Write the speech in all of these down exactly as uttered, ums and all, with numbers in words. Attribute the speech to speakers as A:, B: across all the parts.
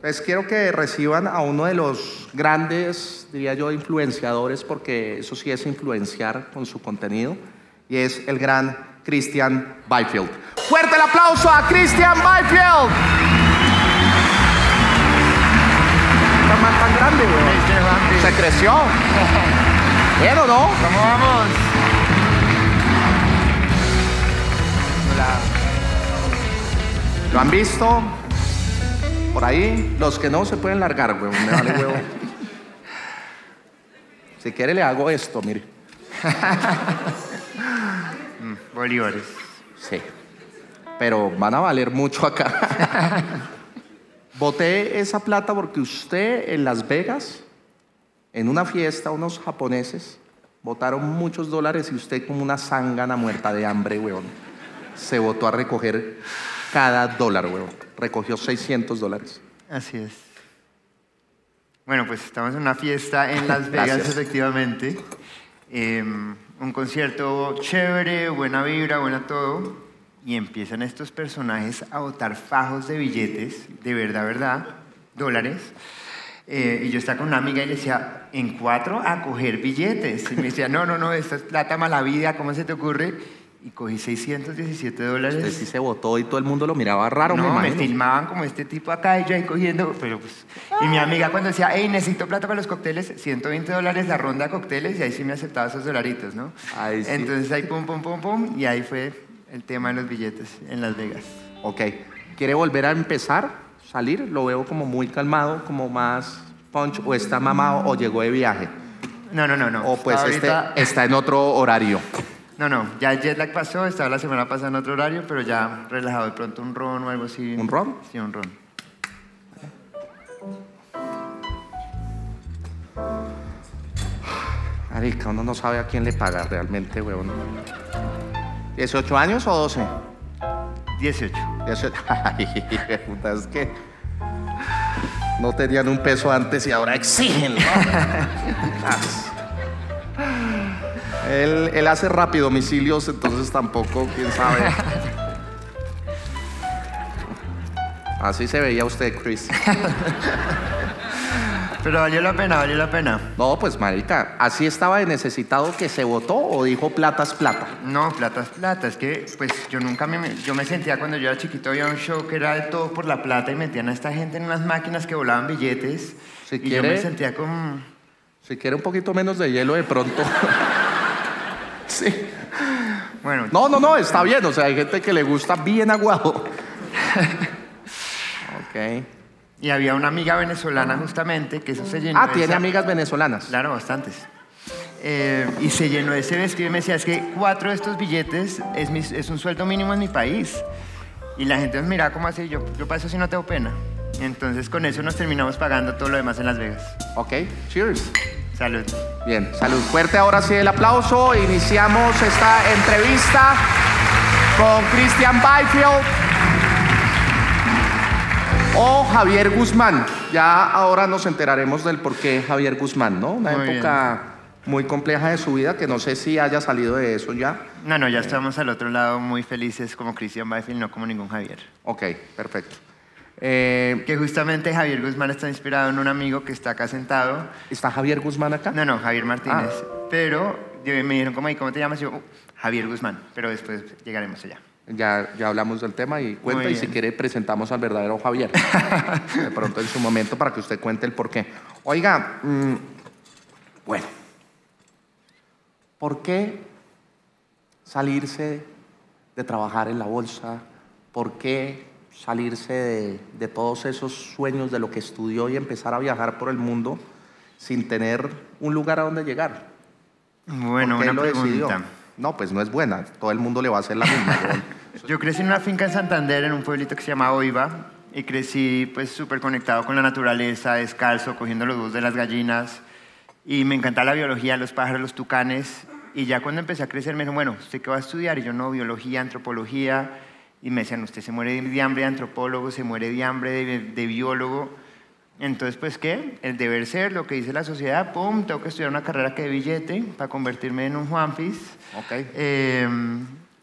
A: Pues quiero que reciban a uno de los grandes, diría yo, influenciadores, porque eso sí es influenciar con su contenido, y es el gran Christian Byfield. ¡Fuerte el aplauso a Christian Byfield! Está más tan grande, güey. Se creció. ¿Bien o no?
B: ¿Cómo vamos?
A: Hola. ¿Lo han visto? Por ahí, los que no se pueden largar, huevón, me vale huevo. Si quiere le hago esto, mire.
B: mm, bolívares.
A: Sí, pero van a valer mucho acá. Boté esa plata porque usted en Las Vegas, en una fiesta, unos japoneses botaron muchos dólares y usted como una zángana muerta de hambre, huevón, se botó a recoger cada dólar, huevón. Recogió seiscientos dólares.
B: Así es. Bueno, pues estamos en una fiesta en Las Vegas,
A: Gracias.
B: efectivamente. Eh, un concierto chévere, buena vibra, buena todo. Y empiezan estos personajes a botar fajos de billetes, de verdad, verdad, dólares. Eh, y yo estaba con una amiga y le decía, en cuatro a coger billetes. Y me decía, no, no, no, esta es plata mala vida, ¿cómo se te ocurre? Y cogí seiscientos diecisiete dólares.
A: Usted sí se botó y todo el mundo lo miraba raro,
B: no,
A: me
B: me
A: imagino.
B: filmaban como este tipo acá y yo ahí cogiendo, pero pues... Y mi amiga cuando decía, hey, necesito plata para los cócteles, ciento veinte dólares la ronda de cócteles, y ahí sí me aceptaba esos dolaritos, ¿no?
A: Ahí sí.
B: Entonces ahí pum, pum, pum, pum, y ahí fue el tema de los billetes en Las Vegas.
A: Ok. ¿Quiere volver a empezar? ¿Salir? Lo veo como muy calmado, como más punch, o está mamado o llegó de viaje.
B: No, no, no, no.
A: O pues
B: Hasta
A: este
B: ahorita-
A: está en otro horario.
B: No, no, ya el jet lag pasó, estaba la semana pasada en otro horario, pero ya relajado, de pronto un ron o algo así.
A: ¿Un ron?
B: Sí, un ron.
A: Marica, uno no sabe a quién le paga realmente, huevón. ¿dieciocho años o doce?
B: dieciocho.
A: dieciocho. Ay, puta, es que no tenían un peso antes y ahora exigen, ¿no? él, él hace rápido domicilios, entonces tampoco, quién sabe. Así se veía usted, Chris.
B: Pero valió la pena, valió la pena.
A: No, pues marica, ¿así estaba de necesitado que se votó o dijo plata es plata?
B: No, plata es plata. Es que, pues, yo nunca me... Yo me sentía cuando yo era chiquito, había un show que era de todo por la plata y metían a esta gente en unas máquinas que volaban billetes.
A: Si
B: y
A: quiere-
B: yo me sentía como...
A: Si quiere un poquito menos de hielo de pronto. Sí.
B: Bueno,
A: No, no, no, está bien. O sea, hay gente que le gusta bien aguado. Ok.
B: y había una amiga venezolana justamente que eso se llenó.
A: Ah,
B: de
A: tiene
B: esa-
A: amigas venezolanas.
B: Claro, bastantes. Eh, y se llenó de ese vestido y me decía, es que cuatro de estos billetes es, mi- es un sueldo mínimo en mi país. Y la gente nos miraba como así, yo, yo para eso sí no tengo pena. Entonces con eso nos terminamos pagando todo lo demás en Las Vegas.
A: Ok, cheers.
B: Salud.
A: Bien, salud. Fuerte ahora sí el aplauso. Iniciamos esta entrevista con Christian Byfield o Javier Guzmán. Ya ahora nos enteraremos del por qué Javier Guzmán, ¿no? Una
B: Muy
A: época muy compleja de su vida que no sé si haya salido de eso ya.
B: No, no, ya estamos al otro lado muy felices como Christian Byfield, no como ningún Javier.
A: Ok, perfecto. Eh,
B: Que justamente Javier Guzmán está inspirado en un amigo que está acá sentado.
A: ¿Está Javier Guzmán acá?
B: No, no, Javier Martínez.
A: Ah.
B: Pero yo- me dijeron, ¿cómo, ¿y cómo te llamas? Y yo, "Uh, Javier Guzmán, pero después llegaremos allá.
A: Ya, ya hablamos del tema y cuenta,
B: Muy
A: y si
B: bien.
A: quiere presentamos al verdadero Javier. De pronto en su momento para que usted cuente el porqué. Oiga, mm, bueno, ¿por qué salirse de trabajar en la bolsa? ¿Por qué salirse de, de todos esos sueños de lo que estudió y empezar a viajar por el mundo sin tener un lugar a donde llegar?
B: Bueno,
A: ¿Por qué
B: una
A: lo decidió?
B: pregunta.
A: No, pues no es buena. Todo el mundo le va a hacer la misma. weón.
B: Yo crecí en una finca en Santander, en un pueblito que se llama Oiva, y crecí pues súper conectado con la naturaleza, descalzo, cogiendo los huevos de las gallinas, y me encantaba la biología, los pájaros, los tucanes, y ya cuando empecé a crecer me dijeron, bueno, ¿usted qué va a estudiar? Y yo, no, biología, antropología, y me decían, usted se muere de hambre de antropólogo, se muere de hambre de, de biólogo. Entonces, pues, ¿qué? El deber ser, lo que dice la sociedad, pum, tengo que estudiar una carrera que de billete para convertirme en un Juanpis.
A: Ok.
B: Eh,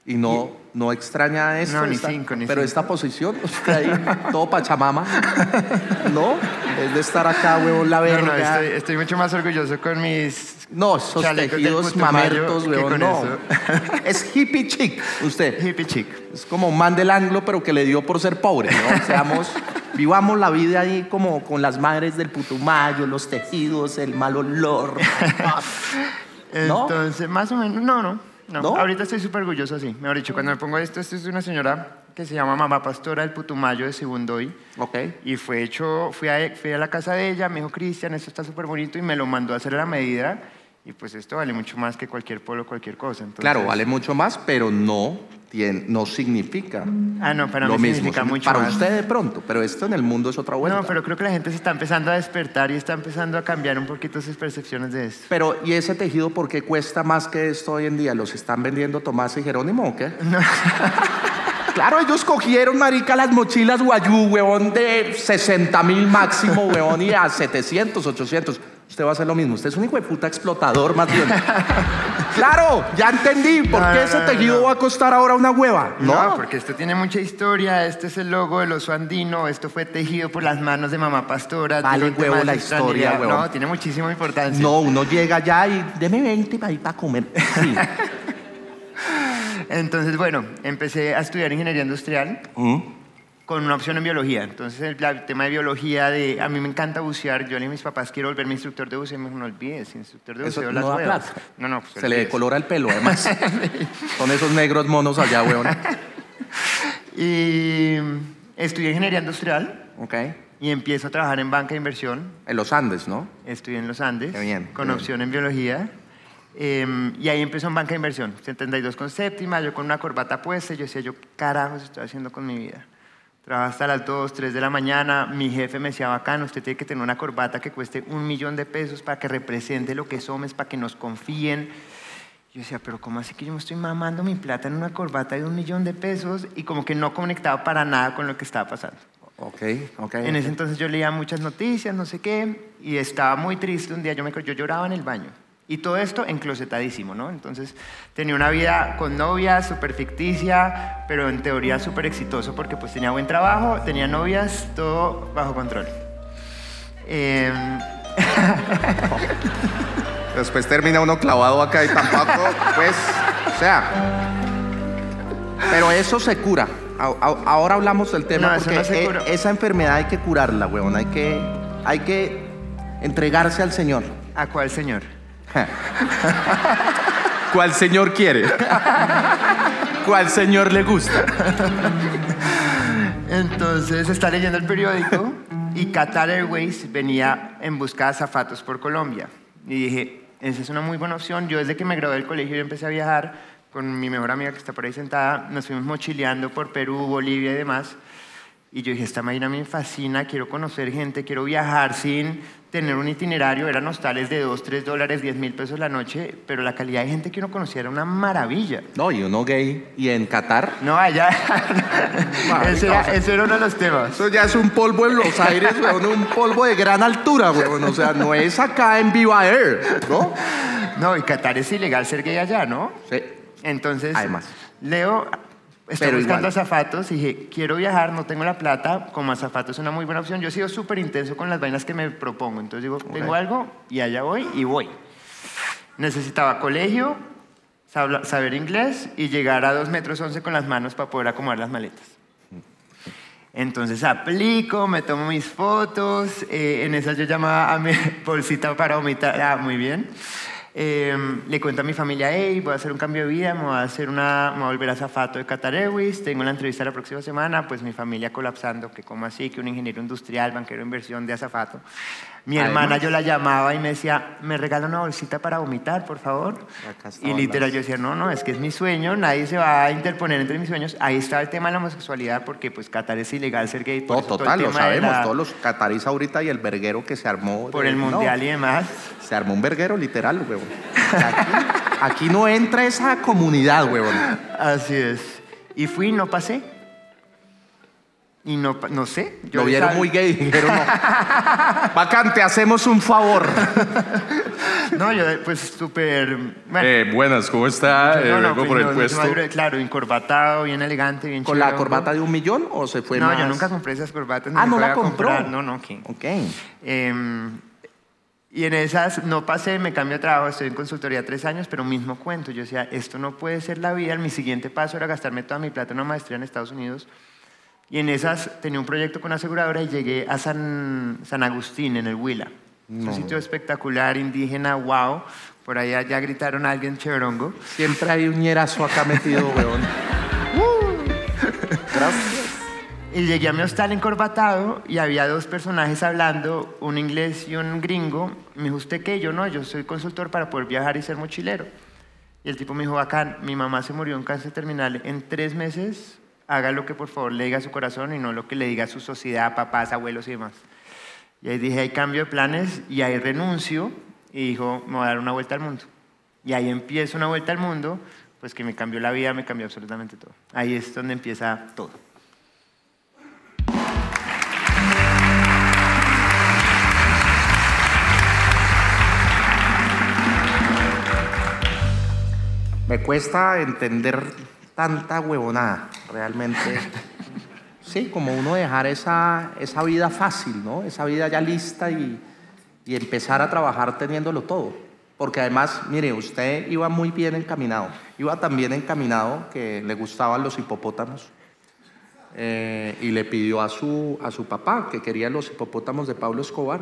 A: Y no, no extraña esto.
B: No, ni
A: esta-
B: cinco, ni
A: Pero
B: cinco.
A: esta posición, usted ahí, todo pachamama. ¿No? Es de estar acá, huevón, la
B: No,
A: verga.
B: no, estoy, estoy mucho más orgulloso con mis
A: No, esos
B: chalecos del
A: tejidos
B: Putumayo
A: mamertos,
B: que
A: huevón,
B: con
A: no.
B: eso.
A: Es hippie chic, usted.
B: Hippie chic.
A: Es como un man del anglo, pero que le dio por ser pobre, ¿no? Seamos, vivamos la vida ahí como con las madres del Putumayo, los tejidos, el mal olor. ¿No?
B: Entonces, más o menos, no, no. No,
A: ¿No?
B: ahorita estoy súper orgulloso, sí. Mejor dicho, cuando me pongo esto, esto es de una señora que se llama Mamá Pastora del Putumayo de Sibundoy.
A: Ok.
B: Y fue hecho, fui a, fui a la casa de ella, me dijo, Cristian, esto está súper bonito, y me lo mandó a hacer a la medida. Y pues esto vale mucho más que cualquier polo, cualquier cosa. Entonces,
A: Claro, vale mucho más, pero no, tiene, no significa
B: Ah, no, para
A: lo
B: mí
A: mismo.
B: significa mucho
A: Para
B: más.
A: usted de pronto, pero esto en el mundo es otra vuelta.
B: No, pero creo que la gente se está empezando a despertar y está empezando a cambiar un poquito sus percepciones de esto.
A: Pero, ¿y ese tejido por qué cuesta más que esto hoy en día? ¿Los están vendiendo Tomás y Jerónimo o qué? Claro, ellos cogieron, marica, las mochilas guayú, huevón, de sesenta mil máximo, huevón, y a setecientos, ochocientos. Usted va a hacer lo mismo. Usted es un hijo de puta explotador, más bien. Claro, ya entendí. ¿Por
B: No,
A: qué
B: no,
A: ese
B: no,
A: tejido
B: no.
A: va a costar ahora una hueva?
B: No, porque esto tiene mucha historia. Este es el logo del oso andino. Esto fue tejido por las manos de Mamá Pastora.
A: Vale,
B: tiene un tema
A: huevo,
B: de
A: la
B: sexualidad.
A: historia, huevón.
B: No, tiene muchísima importancia.
A: No, uno llega allá y deme veinte para ir para comer. Sí.
B: Entonces, bueno, empecé a estudiar ingeniería industrial
A: ¿Mm?
B: con una opción en biología. Entonces, el, el tema de biología, de, a mí me encanta bucear. Yo le dije a mis papás, quiero volverme instructor de buceo. Y me dijo, no olvides, instructor de
A: Eso
B: buceo,
A: no
B: las
A: da
B: huevas.
A: plata.
B: No, no, pues
A: Se le
B: olvides.
A: decolora el pelo, además. Son esos negros monos allá, huevón.
B: Y estudié ingeniería industrial
A: Ok.
B: y empiezo a trabajar en banca de inversión.
A: En los Andes, ¿no?
B: Estudié en los Andes,
A: Qué bien,
B: con
A: qué
B: opción en biología. Eh, y ahí empezó en banca de inversión, setenta y dos con séptima, yo con una corbata puesta, y yo decía, yo qué carajos estoy haciendo con mi vida. Trabajaba hasta las dos, tres de la mañana, mi jefe me decía, bacán, usted tiene que tener una corbata que cueste un millón de pesos para que represente lo que somos, para que nos confíen. Yo decía, pero ¿cómo así que yo me estoy mamando mi plata en una corbata de un millón de pesos? Y como que no conectaba para nada con lo que estaba pasando.
A: Ok, ok.
B: En ese entonces yo leía muchas noticias, no sé qué, y estaba muy triste. Un día yo, me, yo lloraba en el baño. Y todo esto enclosetadísimo, ¿no? Entonces tenía una vida con novia, súper ficticia, pero en teoría súper exitoso porque pues tenía buen trabajo, tenía novias, todo bajo control. Eh,
A: Después termina uno clavado acá y tampoco, pues, o sea. Pero eso se cura. A- a- ahora hablamos del tema
B: No, eso
A: porque
B: no se
A: e-
B: cura.
A: esa enfermedad hay que curarla, huevón. Hay que, hay que entregarse al Señor.
B: ¿A cuál señor?
A: ¿Cuál señor quiere? ¿Cuál señor le gusta?
B: Entonces está leyendo el periódico y Qatar Airways venía en busca de azafatos por Colombia. Y dije, esa es una muy buena opción. Yo desde que me gradué del colegio yo empecé a viajar con mi mejor amiga que está por ahí sentada. Nos fuimos mochileando por Perú, Bolivia y demás. Y yo dije, esta máquina me fascina, quiero conocer gente, quiero viajar sin tener un itinerario. Eran hostales de dos, tres dólares, diez mil pesos la noche, pero la calidad de gente que uno conocía era una maravilla.
A: No, y uno gay. ¿Y en Qatar?
B: No, allá. ese, era,
A: o sea,
B: ese era uno de los temas.
A: Eso ya es un polvo en los aires, weón, un polvo de gran altura, weón. O sea, no es acá en Viva Air, ¿no?
B: No, y Qatar es ilegal ser gay allá, ¿no?
A: Sí.
B: Entonces,
A: Además.
B: Leo está
A: Pero
B: buscando
A: igual.
B: azafatos y dije, quiero viajar, no tengo la plata, como azafato es una muy buena opción. Yo he sido súper intenso con las vainas que me propongo. Entonces digo, tengo algo y allá voy y voy. Necesitaba colegio, sab- saber inglés y llegar a dos metros once con las manos para poder acomodar las maletas. Entonces aplico, me tomo mis fotos, eh, en esas yo llamaba a mi bolsita para vomitar, ah, muy bien. Eh, le cuento a mi familia, hey, voy a hacer un cambio de vida, me voy a, hacer una, me voy a volver azafato de Qatar Airways, tengo la entrevista la próxima semana, pues mi familia colapsando, que como así, que un ingeniero industrial, banquero de inversión de azafato. Mi
A: Además.
B: hermana yo la llamaba y me decía, ¿me regala una bolsita para vomitar, por favor?
A: Acá
B: Y
A: estaban
B: literal
A: las-
B: yo decía, no, no, es que es mi sueño, nadie se va a interponer entre mis sueños. Ahí está el tema de la homosexualidad, porque pues Qatar es ilegal ser gay. Por
A: No,
B: eso todo el
A: total, lo
B: tema de
A: sabemos.
B: la-
A: Todos los catarís ahorita y el verguero que se armó.
B: por
A: de-
B: el
A: no,
B: mundial y demás.
A: se armó un verguero literal, huevón. Aquí, aquí no entra esa comunidad, huevón.
B: Así es. Y fui y no pasé. Y no, pa- no sé. yo
A: Lo vieron
B: sal-
A: muy gay y dijeron, no. Bacán, te hacemos un favor.
B: No, yo pues súper... Bueno,
C: Eh, buenas, ¿cómo está? Eh,
B: no, no,
C: vengo
B: pues,
C: por el
B: no, no se me
C: puesto.
B: abre, claro, encorbatado, bien elegante, bien
A: ¿Con la
B: chévere.
A: corbata de un millón o se fue
B: No,
A: más?
B: yo nunca compré esas corbatas.
A: Ah,
B: ni
A: ¿no
B: voy
A: la
B: a
A: compró?
B: comprar. No, no, ¿qué?
A: Ok.
B: Em, y en esas no pasé, me cambié de trabajo, estoy en consultoría tres años, pero mismo cuento. Yo decía, esto no puede ser la vida. Mi siguiente paso era gastarme toda mi plata en una maestría en Estados Unidos. Y en esas tenía un proyecto con aseguradora y llegué a San, San Agustín, en el Huila. Es un sitio espectacular, indígena, wow. Por allá ya gritaron a alguien cheverongo.
A: Siempre hay un ñerazo acá metido, weón. Gracias.
B: Y llegué a mi hostal encorbatado y había dos personajes hablando, un inglés y un gringo. Me dijo, ¿usted qué? Yo no, yo soy consultor para poder viajar y ser mochilero. Y el tipo me dijo, bacán, mi mamá se murió en cáncer terminal. En tres meses, haga lo que por favor le diga a su corazón y no lo que le diga a su sociedad, papás, abuelos y demás. Y ahí dije, hay cambio de planes y ahí renuncio y dijo, me voy a dar una vuelta al mundo. Y ahí empiezo una vuelta al mundo, pues que me cambió la vida, me cambió absolutamente todo. Ahí es donde empieza todo.
A: Me cuesta entender tanta huevonada, realmente. Sí, como uno dejar esa, esa vida fácil, ¿no? Esa vida ya lista y, y empezar a trabajar teniéndolo todo. Porque además, mire, usted iba muy bien encaminado. Iba tan bien encaminado que le gustaban los hipopótamos. Eh, y le pidió a su, a su papá que quería los hipopótamos de Pablo Escobar.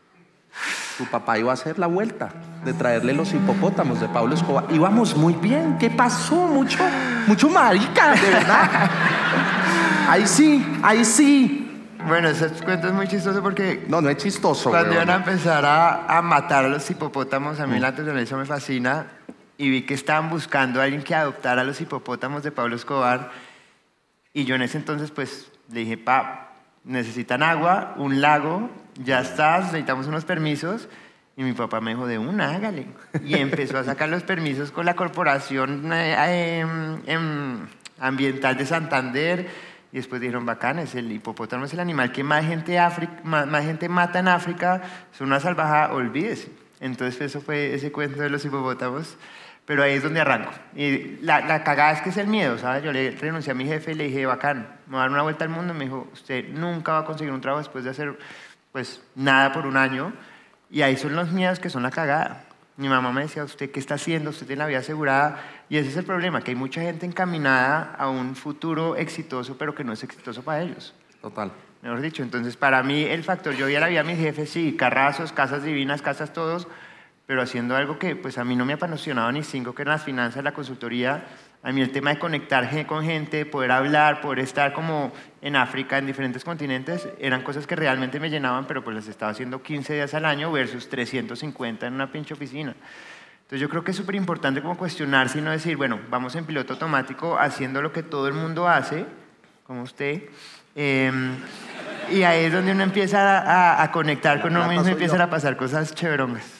A: Su papá iba a hacer la vuelta de traerle los hipopótamos de Pablo Escobar. Íbamos muy bien. ¿Qué pasó? Mucho, mucho marica, de verdad. Ahí sí, ahí sí.
B: Bueno, ese cuento es muy chistoso porque
A: No, no es chistoso,
B: cuando
A: weón.
B: iban a empezar a, a matar a los hipopótamos, a mí la naturaleza me fascina y vi que estaban buscando a alguien que adoptara a los hipopótamos de Pablo Escobar y yo en ese entonces pues le dije, pa, necesitan agua, un lago, ya estás, necesitamos unos permisos. Y mi papá me dijo, de una, hágale. Y empezó a sacar los permisos con la Corporación eh, eh, eh, Ambiental de Santander. Y después dijeron, bacanes, el hipopótamo es el animal que más gente, África, más, más gente mata en África. Es una salvajada, olvídese. Entonces eso fue ese cuento de los hipopótamos. Pero ahí es donde arranco. Y la, la cagada es que es el miedo, ¿sabes? Yo le renuncié a mi jefe y le dije, bacán, me voy a dar una vuelta al mundo. Me dijo, usted nunca va a conseguir un trabajo después de hacer pues nada por un año. Y ahí son los miedos que son la cagada. Mi mamá me decía, ¿usted qué está haciendo? Usted tiene la vida asegurada. Y ese es el problema, que hay mucha gente encaminada a un futuro exitoso, pero que no es exitoso para ellos.
A: Total.
B: Mejor dicho, entonces para mí el factor, yo veía la vida a mis jefes, sí, carrazos, casas divinas, casas todos, pero haciendo algo que pues a mí no me apasionaba ni cinco, que eran las finanzas, la consultoría. A mí el tema de conectar con gente, poder hablar, poder estar como en África, en diferentes continentes, eran cosas que realmente me llenaban, pero pues las estaba haciendo quince días al año versus trescientos cincuenta en una pinche oficina. Entonces yo creo que es súper importante como cuestionarse y no decir, bueno, vamos en piloto automático haciendo lo que todo el mundo hace, como usted, eh, y ahí es donde uno empieza a, a conectar con uno mismo y empiezan a pasar cosas chéverongas.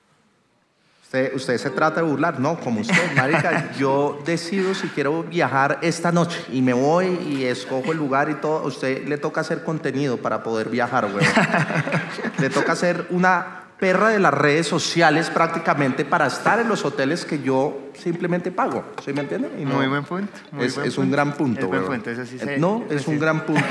A: Usted, usted se trata de burlar, no, como usted, marica. Yo decido si quiero viajar esta noche y me voy y escojo el lugar y todo. A usted le toca hacer contenido para poder viajar, güey. Le toca hacer una perra de las redes sociales prácticamente para estar en los hoteles que yo simplemente pago. ¿Sí me entiende? Y no,
B: Muy buen punto. Muy
A: es
B: buen
A: es
B: punto.
A: un gran punto,
B: Es buen
A: güey.
B: punto, eso sí se-
A: No,
B: eso
A: es
B: sí.
A: un gran punto.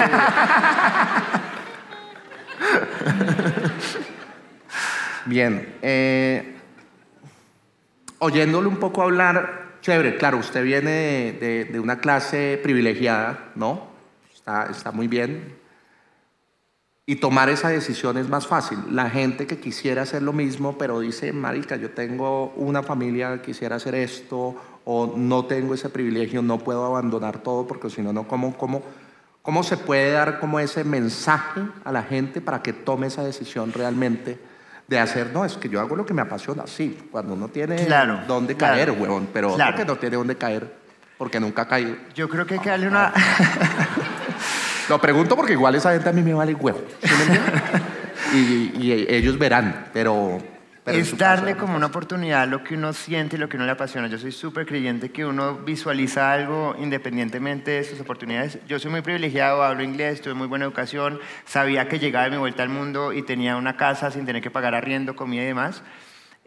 A: Bien. Eh, oyéndole un poco hablar, chévere, claro, usted viene de, de- de una clase privilegiada, ¿no? Está, está muy bien. Y tomar esa decisión es más fácil. La gente que quisiera hacer lo mismo, pero dice, marica, yo tengo una familia, quisiera hacer esto, o no tengo ese privilegio, no puedo abandonar todo, porque si no, no, ¿cómo, cómo, cómo se puede dar como ese mensaje a la gente para que tome esa decisión realmente de hacer, no, es que yo hago lo que me apasiona? Sí, cuando uno tiene
B: Claro,
A: dónde
B: claro,
A: caer, huevón, pero
B: claro.
A: otro que no tiene dónde caer, porque nunca ha caído.
B: Yo creo que hay que darle una...
A: Lo pregunto porque igual esa gente a mí me vale huevo, ¿sí me entiendes? y, y ellos verán, pero... pero en
B: es
A: su
B: darle
A: caso,
B: como una oportunidad a lo que uno siente y lo que uno le apasiona. Yo soy súper creyente que uno visualiza algo independientemente de sus oportunidades. Yo soy muy privilegiado, hablo inglés, tuve muy buena educación, sabía que llegaba de mi vuelta al mundo y tenía una casa sin tener que pagar arriendo, comida y demás.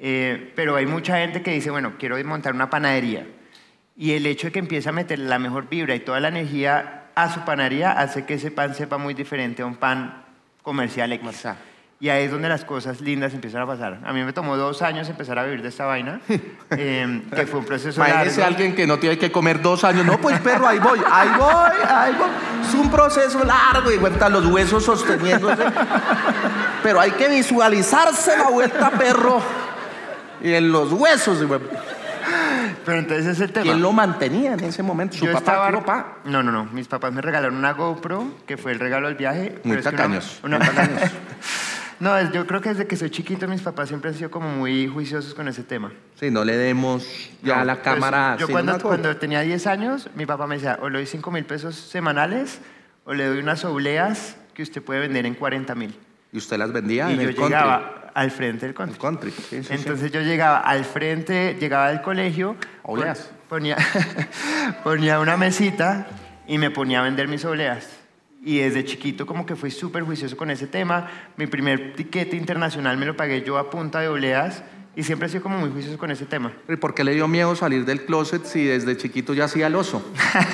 B: Eh, pero hay mucha gente que dice, bueno, quiero montar una panadería. Y el hecho de que empiece a meter la mejor vibra y toda la energía a su panadería hace que ese pan sepa muy diferente a un pan comercial X.
A: Marcia.
B: Y ahí es donde las cosas lindas empiezan a pasar. A mí me tomó dos años empezar a vivir de esta vaina, eh, que fue un proceso
A: Imagínese
B: largo.
A: alguien que no tiene que comer dos años. No, pues perro, ahí voy, ahí voy, ahí voy. Es un proceso largo y vuelta los huesos sosteniéndose. Pero hay que visualizarse la vuelta, perro. Y en los huesos. Y bueno,
B: Pero entonces ese es el tema.
A: ¿quién lo mantenía en ese momento? ¿Su
B: Yo
A: papá?
B: estaba-
A: ¿Tu papá?
B: No, no, no. Mis papás me regalaron una GoPro, que fue el regalo del viaje.
A: Muy
B: pero es que una-
A: tacaños,
B: una-
A: muy tacaños.
B: No, es- yo creo que desde que soy chiquito mis papás siempre han sido como muy juiciosos con ese tema.
A: Sí, no le demos ya
B: No,
A: a la
B: pues,
A: cámara.
B: yo
A: sin
B: cuando,
A: una
B: cuando
A: GoPro.
B: tenía diez años, mi papá me decía, o le doy cinco mil pesos semanales, o le doy unas obleas que usted puede vender en cuarenta mil.
A: ¿Y usted las vendía
B: y
A: en
B: yo
A: el country?
B: llegaba al frente del country.
A: El country, sí, sí, sí.
B: Entonces yo llegaba al frente, llegaba del colegio,
A: Obleas.
B: pon- ponía, ponía una mesita y me ponía a vender mis obleas. Y desde chiquito como que fui súper juicioso con ese tema. Mi primer tiquete internacional me lo pagué yo a punta de obleas y siempre he sido como muy juicioso con ese tema.
A: ¿Y por qué le dio miedo salir del closet si desde chiquito ya hacía el oso?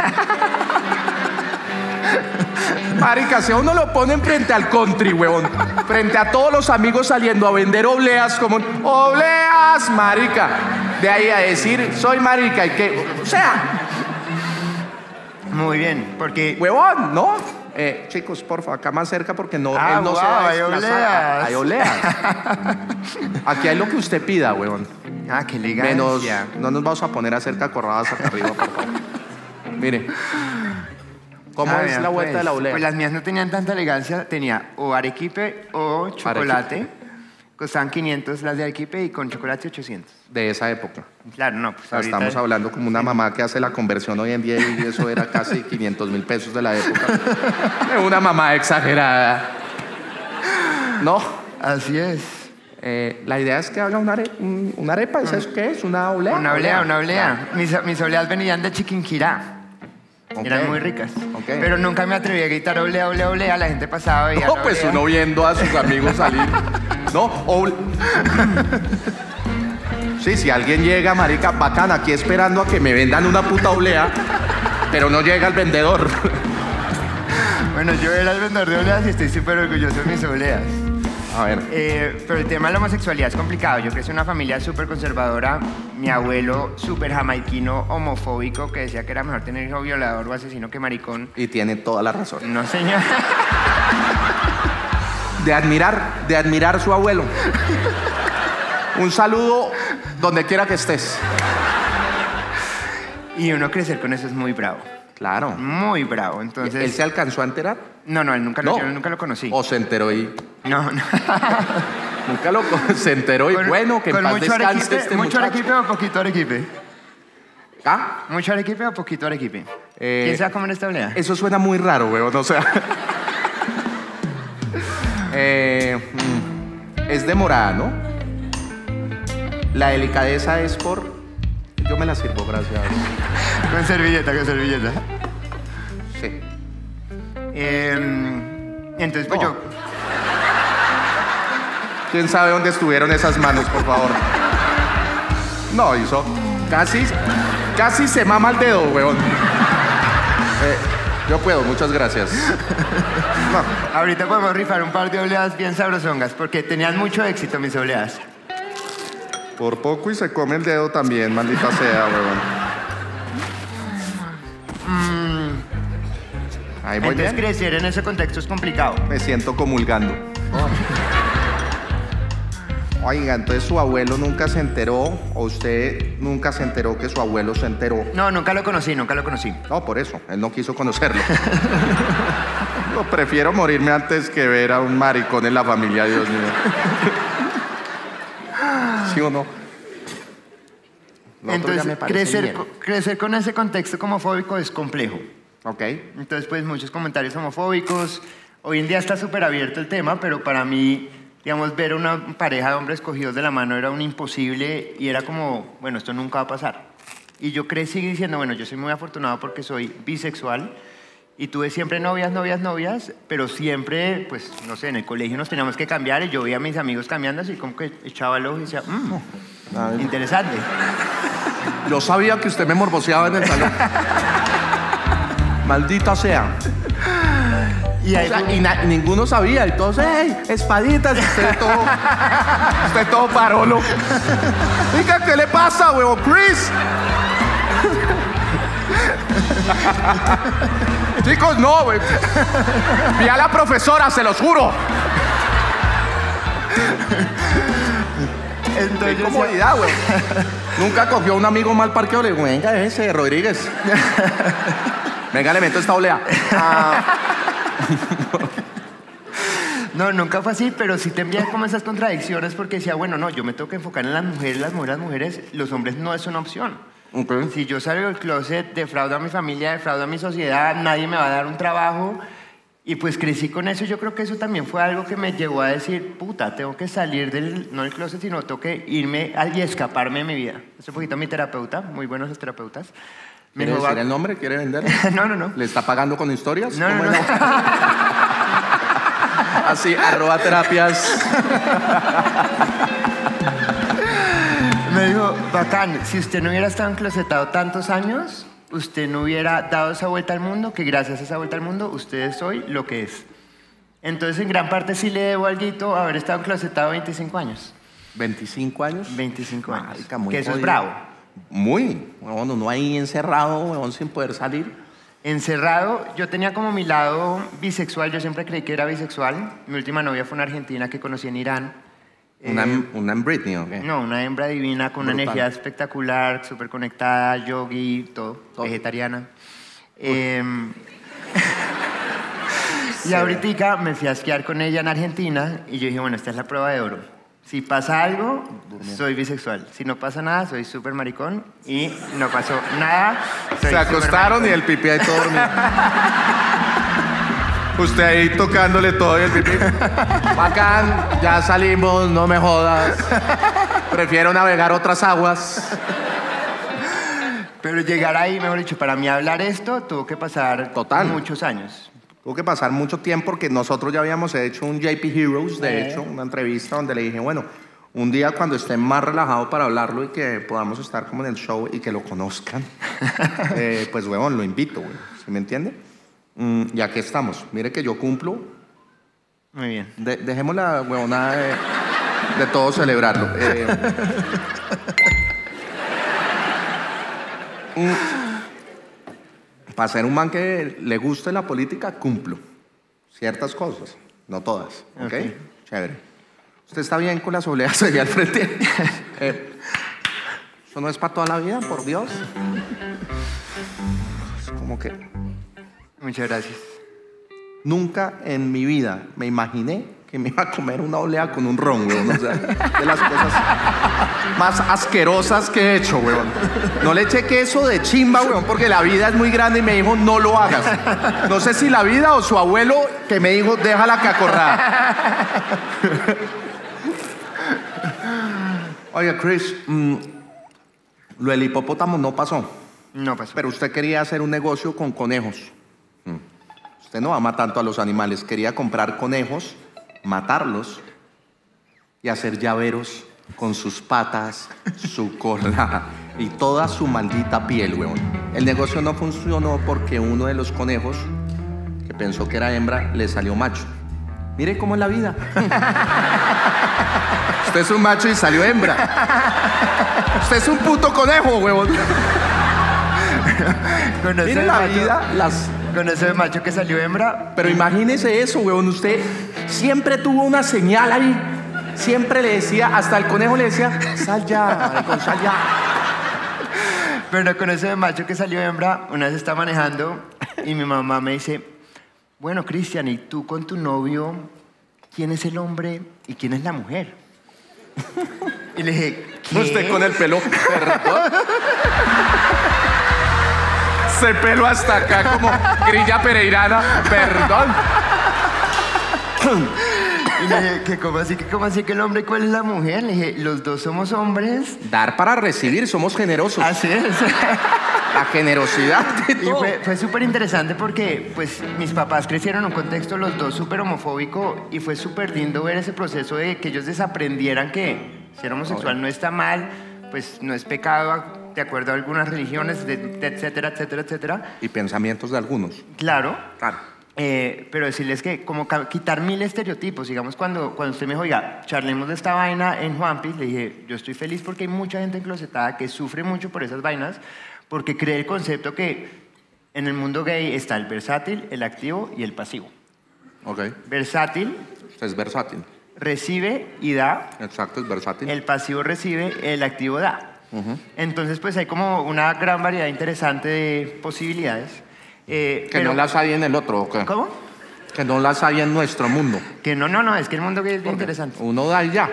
A: Marica, si a uno lo ponen frente al country, huevón, frente a todos los amigos saliendo a vender obleas como obleas, marica, de ahí a decir soy marica y que, o sea,
B: Muy bien, porque...
A: huevón, ¿no? Eh, chicos, porfa, acá más cerca porque no,
B: Ah,
A: él no se
B: wow,
A: va a
B: hay
A: desplazar.
B: obleas.
A: Hay obleas. Aquí hay lo que usted pida, huevón.
B: Ah, qué elegancia.
A: Menos, no nos vamos a poner a hacer cacorradas acá arriba, por favor. Mire. ¿Cómo
B: Ah,
A: es
B: vean,
A: la vuelta
B: pues,
A: de la oblea?
B: Pues las mías no tenían tanta elegancia. Tenía o arequipe o chocolate. Costaban quinientos las de arequipe y con chocolate ochocientos.
A: De esa época.
B: Claro, no, pues
A: O sea,
B: ahorita-
A: estamos hablando como una mamá que hace la conversión hoy en día y eso era casi quinientos mil pesos de la época. Una mamá exagerada. No.
B: Así es.
A: Eh, la idea es que haga una, are- un- una arepa. ¿Es eso qué es? ¿Una oblea?
B: Una oblea, una oblea. Mis, mis obleas venían de Chiquinquirá.
A: Ok.
B: Eran muy ricas.
A: Ok.
B: Pero nunca me atreví a gritar oblea, oblea, oblea. La gente pasaba y
A: No, pues uno viendo a sus amigos salir. No, oble- Sí, si alguien llega, marica, bacán, aquí esperando a que me vendan una puta oblea, pero no llega el vendedor.
B: Bueno, yo era el vendedor de obleas y estoy súper orgulloso de mis obleas.
A: A ver.
B: Eh, pero el tema de la homosexualidad es complicado. Yo crecí en una familia súper conservadora. Mi abuelo súper jamaiquino, homofóbico, que decía que era mejor tener hijo violador o asesino que maricón.
A: Y tiene toda la razón.
B: No, señor.
A: De admirar, de admirar su abuelo. Un saludo donde quiera que estés.
B: Y uno crecer con eso es muy bravo.
A: Claro.
B: Muy bravo. Entonces...
A: ¿Él se alcanzó a enterar?
B: No, no, él nunca lo,
A: No.
B: yo nunca lo conocí.
A: ¿O se enteró y...?
B: No, no.
A: Nunca lo con- se enteró y
B: Con-
A: bueno, que en
B: con
A: paz
B: mucho
A: descanse
B: arequipe,
A: este
B: ¿Mucho
A: muchacho.
B: arequipe o poquito arequipe?
A: ¿Ah?
B: ¿Mucho arequipe o poquito arequipe?
A: Eh,
B: ¿Quién se va a comer esta oblea?
A: Eso suena muy raro, weón, o sea... Eh, mm, es de morada, ¿no? La delicadeza es por... Yo me la sirvo, gracias.
B: Con servilleta, con servilleta.
A: Sí.
B: Eh, entonces, pues
A: No.
B: yo...
A: ¿Quién sabe dónde estuvieron esas manos, por favor? No, hizo... Casi... Casi se mama el dedo, weón. Eh, yo puedo, muchas gracias. No.
B: Ahorita podemos rifar un par de obleas bien sabrosongas, porque tenían mucho éxito mis obleas.
A: Por poco y se come el dedo también, maldita sea, weón. Ahí voy
B: Entonces,
A: bien.
B: crecer en ese contexto es complicado.
A: Me siento comulgando. Oiga, entonces su abuelo nunca se enteró, o usted nunca se enteró que su abuelo se enteró.
B: No, nunca lo conocí, nunca lo conocí.
A: No, por eso, él no quiso conocerlo. Yo prefiero morirme antes que ver a un maricón en la familia, Dios mío. ¿Sí o no? Lo otro ya
B: Entonces,
A: me parece
B: crecer,
A: bien.
B: co- crecer con ese contexto homofóbico es complejo.
A: Ok.
B: Entonces, pues muchos comentarios homofóbicos. Hoy en día está súper abierto el tema, pero para mí, digamos, ver una pareja de hombres cogidos de la mano era un imposible y era como, bueno, esto nunca va a pasar. Y yo crecí diciendo, bueno, yo soy muy afortunado porque soy bisexual Y tuve siempre novias, novias, novias, pero siempre, pues, no sé, en el colegio nos teníamos que cambiar y yo veía a mis amigos cambiando así como que echaba el ojo y decía, mmm, interesante.
A: Yo sabía que usted me morboseaba en el salón. Maldita sea.
B: Y, ahí
A: o sea,
B: fue...
A: y na- ninguno sabía. Y todos, ¡hey, espaditas! Y usted todo, usted todo parolo. Diga, ¿qué le pasa, huevo? Chris. Chicos, no, güey. Vi a la profesora, se los juro.
B: Entonces,
A: qué comodidad, güey. Nunca cogió a un amigo mal parqueo. Le digo, venga, ese, Rodríguez. Venga, le meto esta olea. Ah.
B: No, nunca fue así, pero sí tendría como esas contradicciones porque decía, bueno, no, yo me tengo que enfocar en las mujeres, las mujeres, las mujeres, los hombres no es una opción.
A: Okay.
B: Si yo salgo del closet, defraudo a mi familia, defraudo a mi sociedad, nadie me va a dar un trabajo. Y pues crecí con eso. Yo creo que eso también fue algo que me llevó a decir, puta, tengo que salir del, no del closet, sino tengo que irme y escaparme de mi vida. Hace poquito mi terapeuta, muy buenos los terapeutas. Me
A: ¿Quiere
B: dijo,
A: decir
B: va...
A: el nombre? ¿Quiere vender?
B: no, no, no.
A: ¿Le está pagando con historias?
B: No, no, no.
A: Así, arroba terapias.
B: Me dijo, bacán, si usted no hubiera estado enclosetado tantos años, usted no hubiera dado esa vuelta al mundo, que gracias a esa vuelta al mundo usted es hoy lo que es. Entonces, en gran parte sí le debo alguito haber estado enclosetado veinticinco años.
A: ¿veinticinco años?
B: veinticinco años.
A: Marica, muy
B: que eso
A: jodido.
B: es bravo.
A: Muy. Bueno, uno ahí encerrado, weón, sin poder salir.
B: Encerrado, yo tenía como mi lado bisexual, yo siempre creí que era bisexual. Mi última novia fue una argentina que conocí en Irán.
A: Una,
B: Eh,
A: una en Britney, ¿o qué?
B: No, una hembra divina con una
A: Brutal.
B: energía espectacular, súper conectada, yogi, todo,
A: Todo.
B: vegetariana. Eh, y ahorita me fui a esquiar con ella en Argentina y yo dije, bueno, esta es la prueba de oro. Si pasa algo, soy bisexual. Si no pasa nada, soy súper maricón. Y no pasó nada, soy
A: Se acostaron y el pipí ahí todo dormido. Usted ahí tocándole todo y el pipí. Bacán, ya salimos, no me jodas. Prefiero navegar otras aguas.
B: Pero llegar ahí, mejor dicho, para mí hablar esto, tuvo que pasar
A: Total.
B: muchos años.
A: Tuvo que pasar mucho tiempo porque nosotros ya habíamos hecho un J P Heroes, de
B: Eh.
A: hecho, una entrevista donde le dije, bueno, un día cuando esté más relajado para hablarlo y que podamos estar como en el show y que lo conozcan, eh, pues, huevón, lo invito, güey. ¿Sí me entiende? Mm, y aquí estamos. Mire que yo cumplo.
B: Muy bien.
A: De- dejemos la huevonada de, de todo celebrarlo. Eh, mm, para ser un man que le guste la política, cumplo. Ciertas cosas, no todas. ¿Ok?
B: Ok.
A: Chévere. ¿Usted está bien con las obleas allá al frente? Eh, ¿Eso no es para toda la vida, por Dios? Es como que...
B: Muchas gracias.
A: Nunca en mi vida me imaginé que me iba a comer una olea con un ron, weón. O sea, de las cosas más asquerosas que he hecho, weón. No le eché queso de chimba, weón, porque la vida es muy grande y me dijo, no lo hagas. No sé si la vida o su abuelo que me dijo, déjala cacorrada. Oye, Chris, mm, lo del hipopótamo no pasó,
B: No pasó.
A: pero usted quería hacer un negocio con conejos. Usted no ama tanto a los animales. Quería comprar conejos, matarlos y hacer llaveros con sus patas, su cola y toda su maldita piel, weón. El negocio no funcionó porque uno de los conejos, que pensó que era hembra, le salió macho. Mire cómo es la vida. Usted es un macho y salió hembra. Usted es un puto conejo, weón.
B: Conoce
A: Mire
B: el
A: la
B: macho-
A: vida, las...
B: Conoce el macho que salió hembra.
A: Pero imagínese eso, weón. Usted siempre tuvo una señal ahí. Siempre le decía, hasta el conejo le decía, sal ya, maricón, sal ya.
B: Pero conoce el macho que salió hembra. Una vez está manejando y mi mamá me dice, bueno, Cristian, ¿y tú con tu novio, quién es el hombre y quién es la mujer? Y le dije, ¿qué?
A: Usted con el pelo, perdón. Se pelo hasta acá como grilla pereirana, perdón.
B: Y le dije, ¿qué, cómo así, que, ¿cómo así que el hombre y cuál es la mujer? Le dije, los dos somos hombres.
A: Dar para recibir, somos generosos.
B: Así es.
A: La generosidad de
B: Y
A: todo.
B: fue, fue súper interesante porque pues, mis papás crecieron en un contexto los dos súper homofóbico y fue súper lindo ver ese proceso de que ellos desaprendieran que ser homosexual no está mal, pues no es pecado de acuerdo a algunas religiones, de- de etcétera, etcétera, etcétera.
A: Y pensamientos de algunos.
B: Claro.
A: Claro.
B: Eh, pero decirles que como ca- quitar mil estereotipos, digamos, cuando, cuando usted me dijo, oiga, charlemos de esta vaina en Juanpi, le dije, yo estoy feliz porque hay mucha gente enclosetada que sufre mucho por esas vainas, porque cree el concepto que en el mundo gay está el versátil, el activo y el pasivo.
A: Ok.
B: Versátil
A: Es versátil.
B: recibe y da,
A: Exacto, es versátil.
B: el pasivo recibe, el activo da. Entonces, pues hay como una gran variedad interesante de posibilidades. Eh,
A: Que
B: pero-
A: no las hay en el otro, ¿o qué?
B: ¿Cómo?
A: Que no las hay en nuestro mundo.
B: Que no, no, no, es que el mundo gay es bien interesante.
A: Uno da y ya.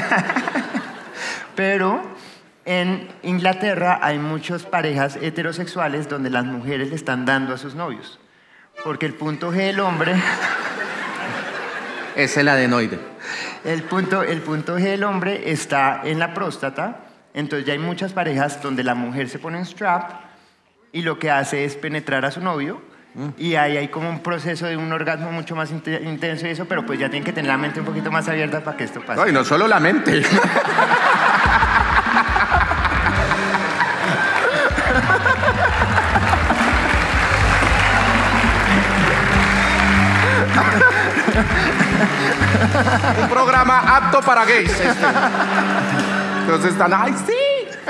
B: Pero en Inglaterra hay muchas parejas heterosexuales donde las mujeres le están dando a sus novios. Porque el punto G del hombre,
A: Es el adenoide.
B: el punto, el punto G del hombre está en la próstata. Entonces ya hay muchas parejas donde la mujer se pone un strap y lo que hace es penetrar a su novio. Y ahí hay como un proceso de un orgasmo mucho más inte- intenso y eso, pero pues ya tienen que tener la mente un poquito más abierta para que esto pase.
A: No, y no solo la mente. Un programa apto para gays. Este. Entonces están, ¡ay, sí!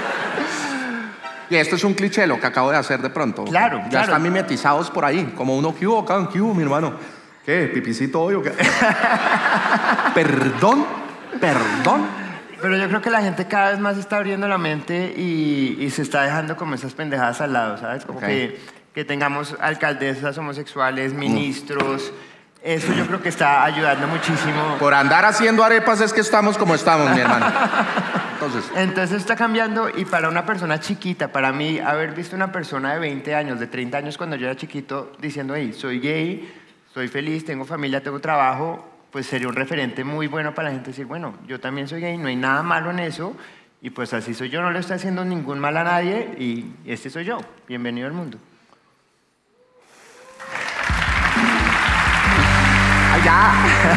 A: Y esto es un cliché lo que acabo de hacer de pronto.
B: Claro,
A: Ya
B: claro.
A: están mimetizados por ahí. Como uno, ¿qué hubo, acá? ¿Qué hubo, mi hermano? ¿Qué? ¿Pipicito hoy o qué? Perdón, perdón.
B: Pero yo creo que la gente cada vez más está abriendo la mente y, y se está dejando como esas pendejadas al lado, ¿sabes? Como
A: Ok.
B: que, que tengamos alcaldesas homosexuales, ministros. Eso yo creo que está ayudando muchísimo.
A: Por andar haciendo arepas es que estamos como estamos, mi hermano. Entonces,
B: Entonces está cambiando y para una persona chiquita, para mí, haber visto una persona de veinte años, de treinta años cuando yo era chiquito, diciendo, hey, soy gay, soy feliz, tengo familia, tengo trabajo, pues sería un referente muy bueno para la gente decir, bueno, yo también soy gay, no hay nada malo en eso, y pues así soy yo, no le estoy haciendo ningún mal a nadie, y este soy yo. Bienvenido al mundo.
A: ¡ay, ya!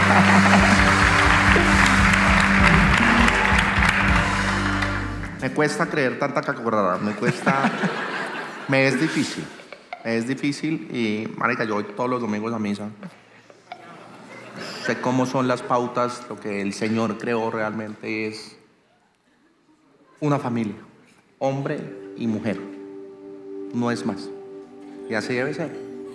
A: Me cuesta creer tanta cacorrada, me cuesta... me es difícil, me es difícil y, marica, yo voy todos los domingos a misa. Sé cómo son las pautas, lo que el Señor creó realmente es una familia, hombre y mujer, no es más. Y así debe ser.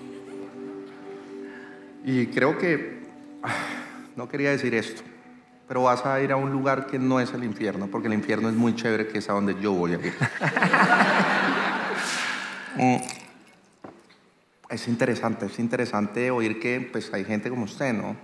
A: Y creo que, no quería decir esto, pero vas a ir a un lugar que no es el infierno, porque el infierno es muy chévere, que es a donde yo voy a ir. Mm. Es interesante, es interesante oír que pues, hay gente como usted, ¿no?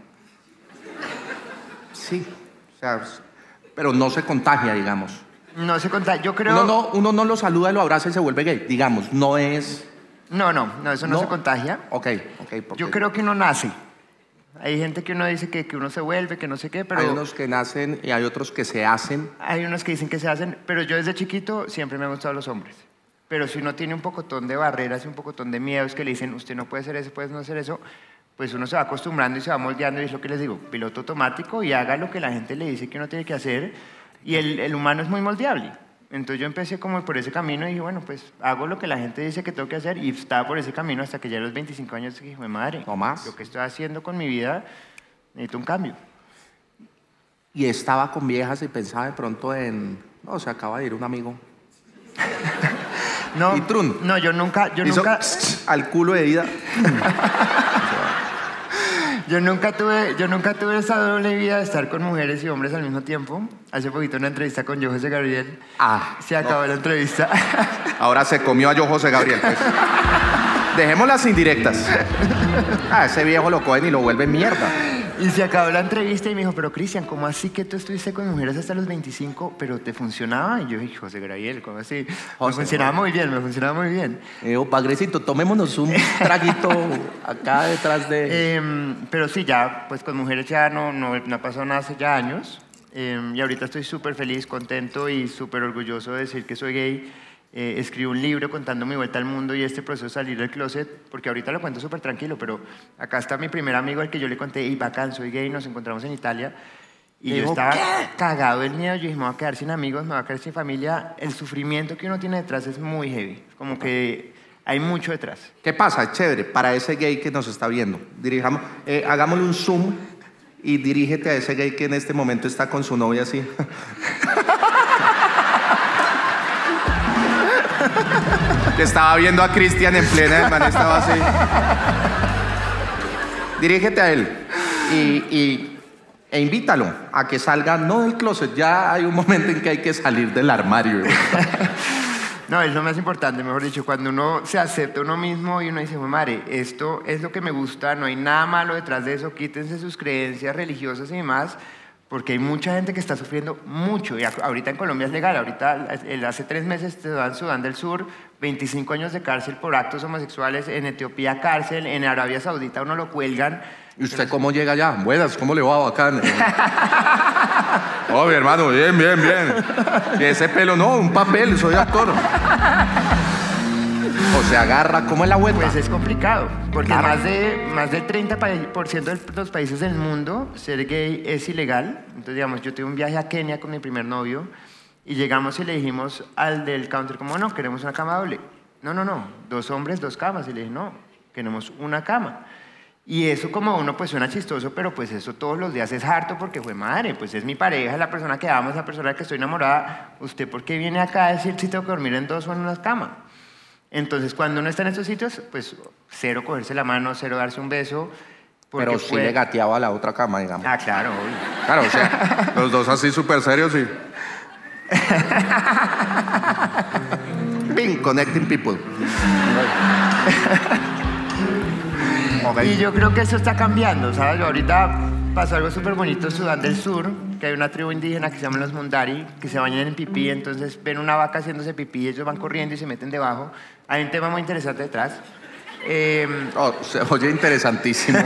A: Sí, o sea, pero no se contagia, digamos.
B: No se conta, yo creo...
A: Uno no, uno no lo saluda, lo abraza y se vuelve gay, digamos, no es...
B: No, no, no, eso no,
A: No.
B: se contagia.
A: Ok, ok, porque
B: Yo creo que uno nace. Hay gente que uno dice que, que uno se vuelve, que no sé qué, pero...
A: hay unos que nacen y hay otros que se hacen.
B: Hay unos que dicen que se hacen, pero yo desde chiquito siempre me han gustado los hombres. Pero si uno tiene un pocotón de barreras y un pocotón de miedos que le dicen, usted no puede hacer eso, puede no hacer eso, pues uno se va acostumbrando y se va moldeando y es lo que les digo, piloto automático y haga lo que la gente le dice que uno tiene que hacer y el, el humano es muy moldeable. Entonces yo empecé como por ese camino y dije, bueno, pues hago lo que la gente dice que tengo que hacer y estaba por ese camino hasta que ya a los veinticinco años dije, madre,
A: No más.
B: lo que estoy haciendo con mi vida, necesito un cambio.
A: Y estaba con viejas y pensaba de pronto en... No, se acaba de ir un amigo.
B: No,
A: ¿Y Trun?
B: no, yo nunca, yo
A: Hizo
B: nunca...
A: al culo de ida.
B: Yo nunca tuve, yo nunca tuve esa doble vida de estar con mujeres y hombres al mismo tiempo. Hace poquito una entrevista con yo, José Gabriel.
A: Ah,
B: Se acabó la entrevista.
A: ahora se comió a yo José Gabriel. Pues. Dejemos las indirectas. Ah, ese viejo lo cogen y lo vuelve mierda.
B: Y se acabó la entrevista y me dijo, pero Cristian, ¿cómo así que tú estuviste con mujeres hasta los veinticinco, pero te funcionaba? Y yo dije, José Gabriel, ¿cómo así? Me
A: José,
B: funcionaba
A: José.
B: muy bien, me funcionaba muy bien.
A: Eh, oh, Pagrecito, tomémonos un traguito acá detrás de...
B: Em, pero sí, ya, pues con mujeres ya no, no, no ha pasado nada hace ya años. Em, y ahorita estoy súper feliz, contento y súper orgulloso de decir que soy gay. Eh, escribí un libro contando mi vuelta al mundo y este proceso de salir del closet, porque ahorita lo cuento súper tranquilo, pero acá está mi primer amigo al que yo le conté, y bacán, soy gay, nos encontramos en Italia, y
A: Digo,
B: yo estaba
A: ¿qué?
B: cagado del miedo. Yo dije, me voy a quedar sin amigos, me voy a quedar sin familia. El sufrimiento que uno tiene detrás es muy heavy, como que hay mucho detrás.
A: ¿Qué pasa? Chévere, para ese gay que nos está viendo, dirijamos, eh, hagámosle un zoom y dirígete a ese gay que en este momento está con su novia así. Que estaba viendo a Cristian en plena, el man estaba así. Dirígete a él y, y, e invítalo a que salga, no del closet, ya hay un momento en que hay que salir del armario.
B: No, es lo más importante, mejor dicho, cuando uno se acepta uno mismo y uno dice, madre, esto es lo que me gusta, no hay nada malo detrás de eso, quítense sus creencias religiosas y demás, porque hay mucha gente que está sufriendo mucho. Y ahorita en Colombia es legal, ahorita hace tres meses te dan Sudán del Sur, veinticinco años de cárcel por actos homosexuales, en Etiopía cárcel, en Arabia Saudita uno lo cuelgan.
A: ¿Y usted cómo llega allá? Buenas, ¿cómo le va, bacán? Oh, mi hermano, bien, bien, bien. Y ese pelo, no, un papel, soy actor. O se agarra, ¿cómo es la vuelta?
B: Pues es complicado, porque
A: Claro.
B: más, de, más del treinta por ciento de los países del mundo ser gay es ilegal. Entonces, digamos, yo tuve un viaje a Kenia con mi primer novio y llegamos y le dijimos al del counter, como, no, queremos una cama doble. No, no, no, dos hombres, dos camas. Y le dije, no, queremos una cama. Y eso como uno pues suena chistoso, pero pues eso todos los días es harto porque fue madre, pues es mi pareja, es la persona que amo, es la persona que estoy enamorada. ¿Usted por qué viene acá a decir si tengo que dormir en dos o en una cama? Entonces, cuando uno está en estos sitios, pues cero cogerse la mano, cero darse un beso.
A: Pero sí
B: puede...
A: le gateaba a la otra cama, digamos.
B: Ah, claro, obvio.
A: Claro, o sea, los dos así súper serios y... Ping, connecting people.
B: Y yo creo que eso está cambiando, ¿sabes? Ahorita pasó algo súper bonito en Sudán del Sur, que hay una tribu indígena que se llama los Mundari, que se bañan en pipí, entonces ven una vaca haciéndose pipí, ellos van corriendo y se meten debajo. Hay un tema muy interesante detrás. Eh,
A: Oh, se oye interesantísimo.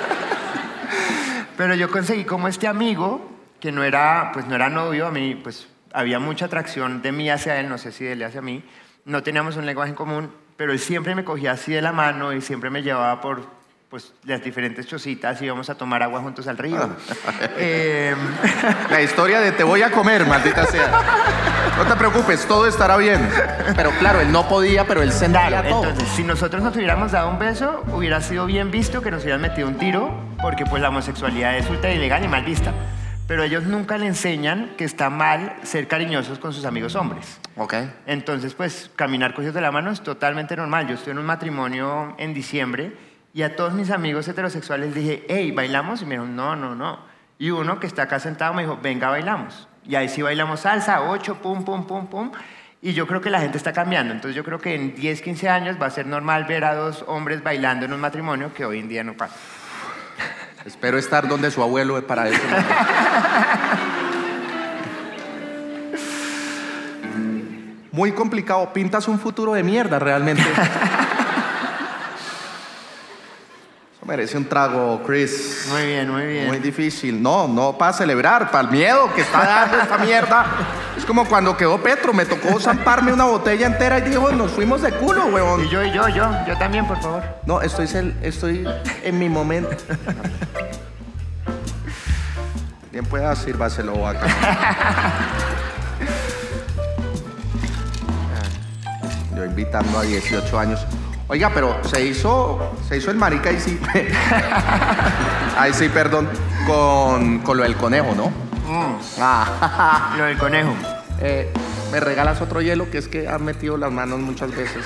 B: pero yo conseguí como este amigo, que no era, pues no era novio, a mí pues había mucha atracción de mí hacia él, no sé si de él hacia mí, no teníamos un lenguaje en común, pero él siempre me cogía así de la mano y siempre me llevaba por pues, las diferentes chocitas, íbamos a tomar agua juntos al río. eh,
A: La historia de te voy a comer, maldita sea. No te preocupes, todo estará bien. Pero claro, él no podía, pero él sentía
B: Claro,
A: todo.
B: entonces, si nosotros nos hubiéramos dado un beso, hubiera sido bien visto que nos hubieran metido un tiro, porque pues la homosexualidad es ultra ilegal y mal vista. Pero ellos nunca le enseñan que está mal ser cariñosos con sus amigos hombres.
A: Ok.
B: Entonces, pues, caminar cogidos de la mano es totalmente normal. Yo estoy en un matrimonio en diciembre y a todos mis amigos heterosexuales dije, hey, ¿bailamos? Y me dijeron, no, no, no. Y uno que está acá sentado me dijo, venga, bailamos. Y ahí sí bailamos salsa, ocho, pum, pum, pum, pum. Y yo creo que la gente está cambiando. Entonces yo creo que en diez, quince años va a ser normal ver a dos hombres bailando en un matrimonio que hoy en día no pasa.
A: Espero estar donde su abuelo para eso. Muy complicado. Pintas un futuro de mierda realmente. Eso merece un trago, Chris.
B: Muy bien, muy bien.
A: Muy difícil. No, no para celebrar, para el miedo que está dando esta mierda. Es como cuando quedó Petro, me tocó zamparme una botella entera y dijo, nos fuimos de culo, huevón.
B: Y yo, y yo, yo, yo también, por favor.
A: No, estoy, cel- estoy en mi momento. Bien pueda, sírvaselo acá. Yo invitando a dieciocho años. Oiga, pero se hizo, se hizo el marica ahí sí. Ahí sí, perdón. Con, con lo del conejo, ¿no?
B: Mm,
A: Ah,
B: lo del conejo.
A: eh, ¿me regalas otro hielo? Que es que han metido las manos muchas veces.